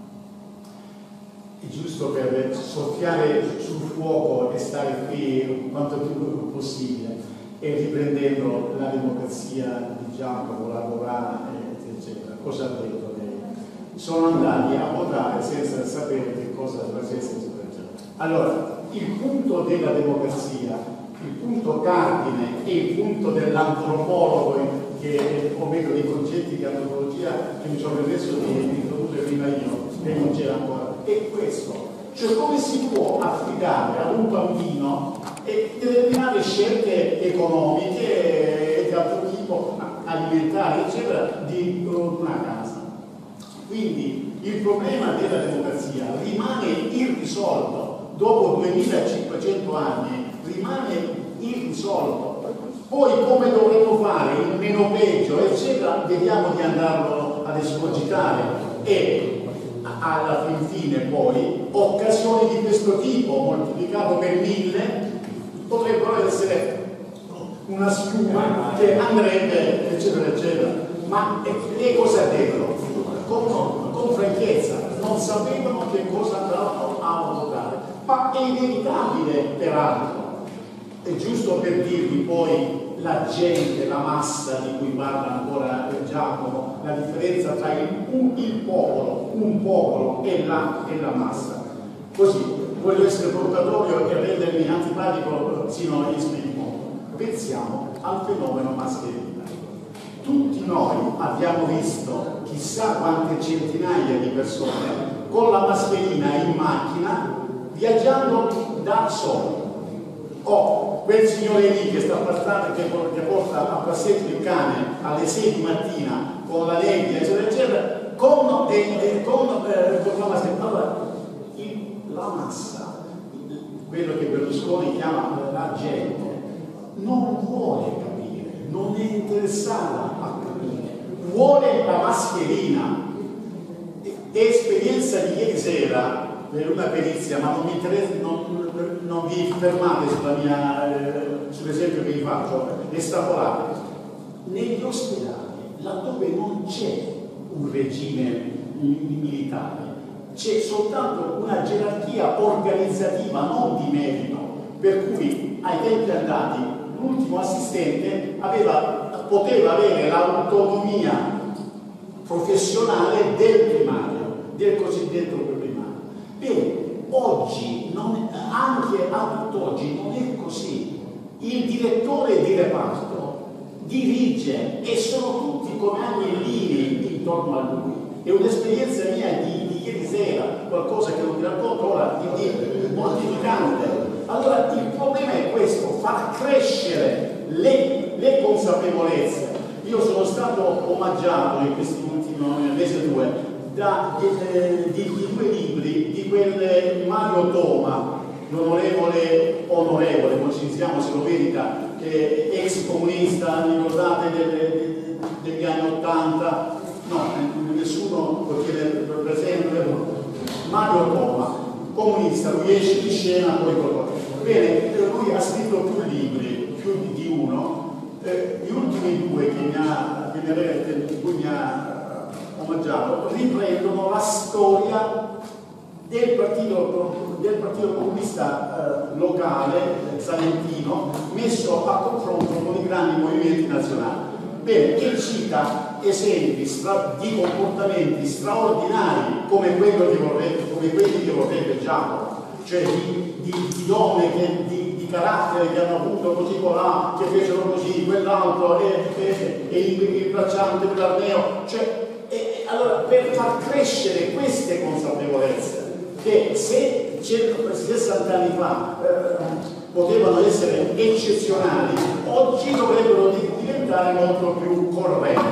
È giusto per soffiare sul fuoco e stare qui quanto più possibile, e riprendendo la democrazia di Giacomo, la Corana, eccetera. Cosa ha detto lei? Sono andati a votare senza sapere che cosa facesse. Allora, il punto della democrazia, il punto cardine e il punto dell'antropologo, o meglio dei concetti di antropologia che mi sono permesso di introdurre prima io, e non c'era ancora, è questo. Cioè come si può affidare ad un bambino determinate scelte economiche e di altro tipo, alimentari, eccetera, di una casa. Quindi il problema della democrazia rimane irrisolto, dopo 2500 anni rimane irrisolto. Poi come dovremo fare il meno peggio, eccetera, vediamo di andarlo ad escogitare, e alla fine poi occasioni di questo tipo moltiplicato per 1000 potrebbero essere una schiuma che andrebbe, eccetera, eccetera. Ma che cosa ha detto? Con franchezza, non sapevano che cosa andavano a votare. Ma è inevitabile, peraltro. È giusto per dirvi poi la gente, la massa di cui parla ancora Giacomo, la differenza tra un popolo e la massa. Così, voglio essere provocatorio e rendermi antipatico sino all'esprimo. Pensiamo al fenomeno mascherina. Tutti noi abbiamo visto chissà quante centinaia di persone con la mascherina in macchina viaggiando da soli. O quel signore lì che sta passando, che porta a passeggio il cane alle 6 di mattina con la nebbia, eccetera, eccetera, con la mascherina. Allora, la massa, quello che Berlusconi chiama la gente, non vuole capire, non è interessata a capire, vuole la mascherina. Esperienza di ieri sera per una perizia, ma non mi interessa, non vi fermate sull'esempio che vi faccio, estrapolate. Negli ospedali, laddove non c'è un regime militare, c'è soltanto una gerarchia organizzativa, non di merito, per cui ai tempi andati l'ultimo assistente poteva avere l'autonomia professionale del primario, del cosiddetto primario. Bene, oggi, anche a tutt'oggi, non è così. Il direttore di reparto dirige e sono tutti come agnellini intorno a lui. È un'esperienza mia di ieri sera, qualcosa che non vi racconto ora, di mortificante. Allora il problema è questo, far crescere le consapevolezze. Io sono stato omaggiato in questi ultimi mesi o due di 2 libri di quel Mario Toma, l'onorevole, poi ci siamo se lo merita, che è ex comunista, ricordate degli anni 80, no, nessuno lo tiene presente, Mario Toma, comunista, lui esce di scena poi qualcosa. Bene, lui ha scritto più libri, più di uno, gli ultimi 2 di cui mi ha omaggiato riprendono la storia del partito comunista locale salentino messo a confronto con i grandi movimenti nazionali. Bene, e cita esempi di comportamenti straordinari come quelli che vorrebbe Giacomo, cioè di donne di carattere che hanno avuto così colà, che fecero così, quell'altro e il bracciante dell'Arneo, cioè. Allora, per far crescere queste consapevolezze, che se 60 anni fa potevano essere eccezionali, oggi dovrebbero diventare molto più correnti.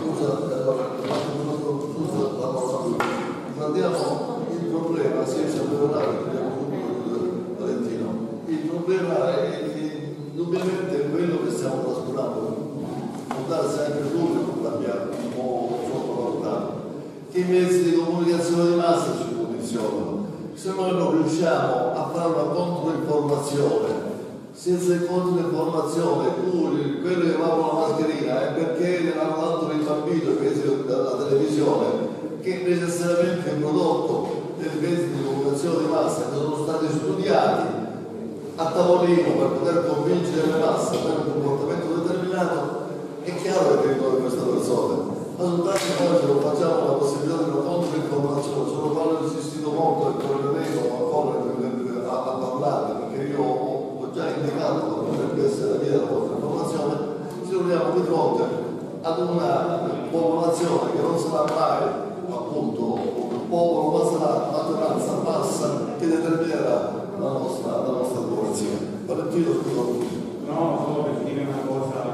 Guardiamo il problema, senza parlare, Valentino, il problema è indubbiamente quello che stiamo trascurando. Può darsi anche lui che l'abbiamo un po' sottovalutato, che i mezzi di comunicazione di massa ci condizionano. Se noi non riusciamo a fare una controinformazione, senza il controinformazione, quello che va con la mascherina è perché ne hanno dato il bambino dalla televisione, che necessariamente è un prodotto dei mezzi di comunicazione di massa che sono stati studiati a tavolino per poter convincere le masse per un comportamento determinato. È chiaro che ricordo queste persone, ma soltanto noi ce lo facciamo la possibilità di una controinformazione, solo quando ho insistito molto e torneremo a parlare, perché io ho già indicato come potrebbe essere la via della controinformazione. Ci troviamo di fronte ad una popolazione che non sarà mai appunto un popolo, ma sarà una maggioranza bassa che determinerà la nostra democrazia. Valentino, scusa. No, solo per dire una cosa.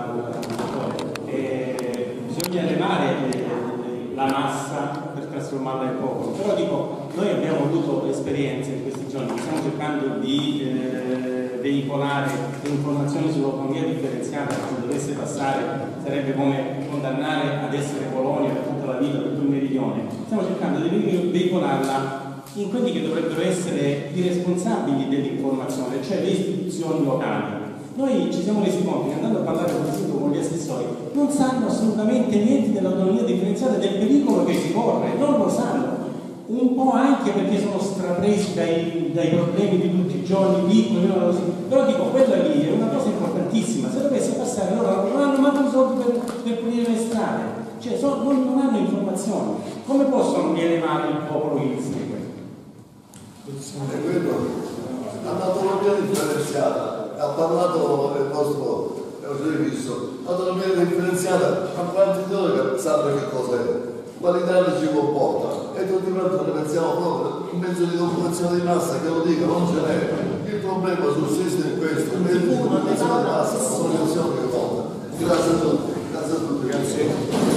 Bisogna elevare la massa per trasformarla in popolo, però dico, noi abbiamo avuto esperienze in questi giorni, stiamo cercando di veicolare informazioni sull'autonomia differenziata, se dovesse passare sarebbe come condannare ad essere colonia per tutta la vita, per tutto il meridione. Stiamo cercando di veicolarla in quelli che dovrebbero essere i responsabili dell'informazione, cioè le istituzioni locali. Noi ci siamo resi conto che andando a parlare con gli assessori non sanno assolutamente niente dell'autonomia differenziata, del pericolo che si corre, non lo sanno, un po' anche perché sono strapresi dai problemi di tutti i giorni, piccoli, però dico, quella lì è una cosa importantissima. Se dovesse passare loro non hanno manco soldi per pulire le strade, cioè non hanno informazioni. Come possono rielevare il popolo che li segue? E quello, l'autonomia differenziata, ha parlato il nostro visto, l'autonomia differenziata, ma quanti di noi sanno che cos'è? Quali danni ci comporta? E tutti quanti ne pensiamo proprio, un mezzo di locomozione di massa che lo dica, non ce n'è. Il problema sussiste in questo, il mezzo di locomozione di massa, la soluzione che conta. Grazie a tutti. Grazie a tutti. Grazie.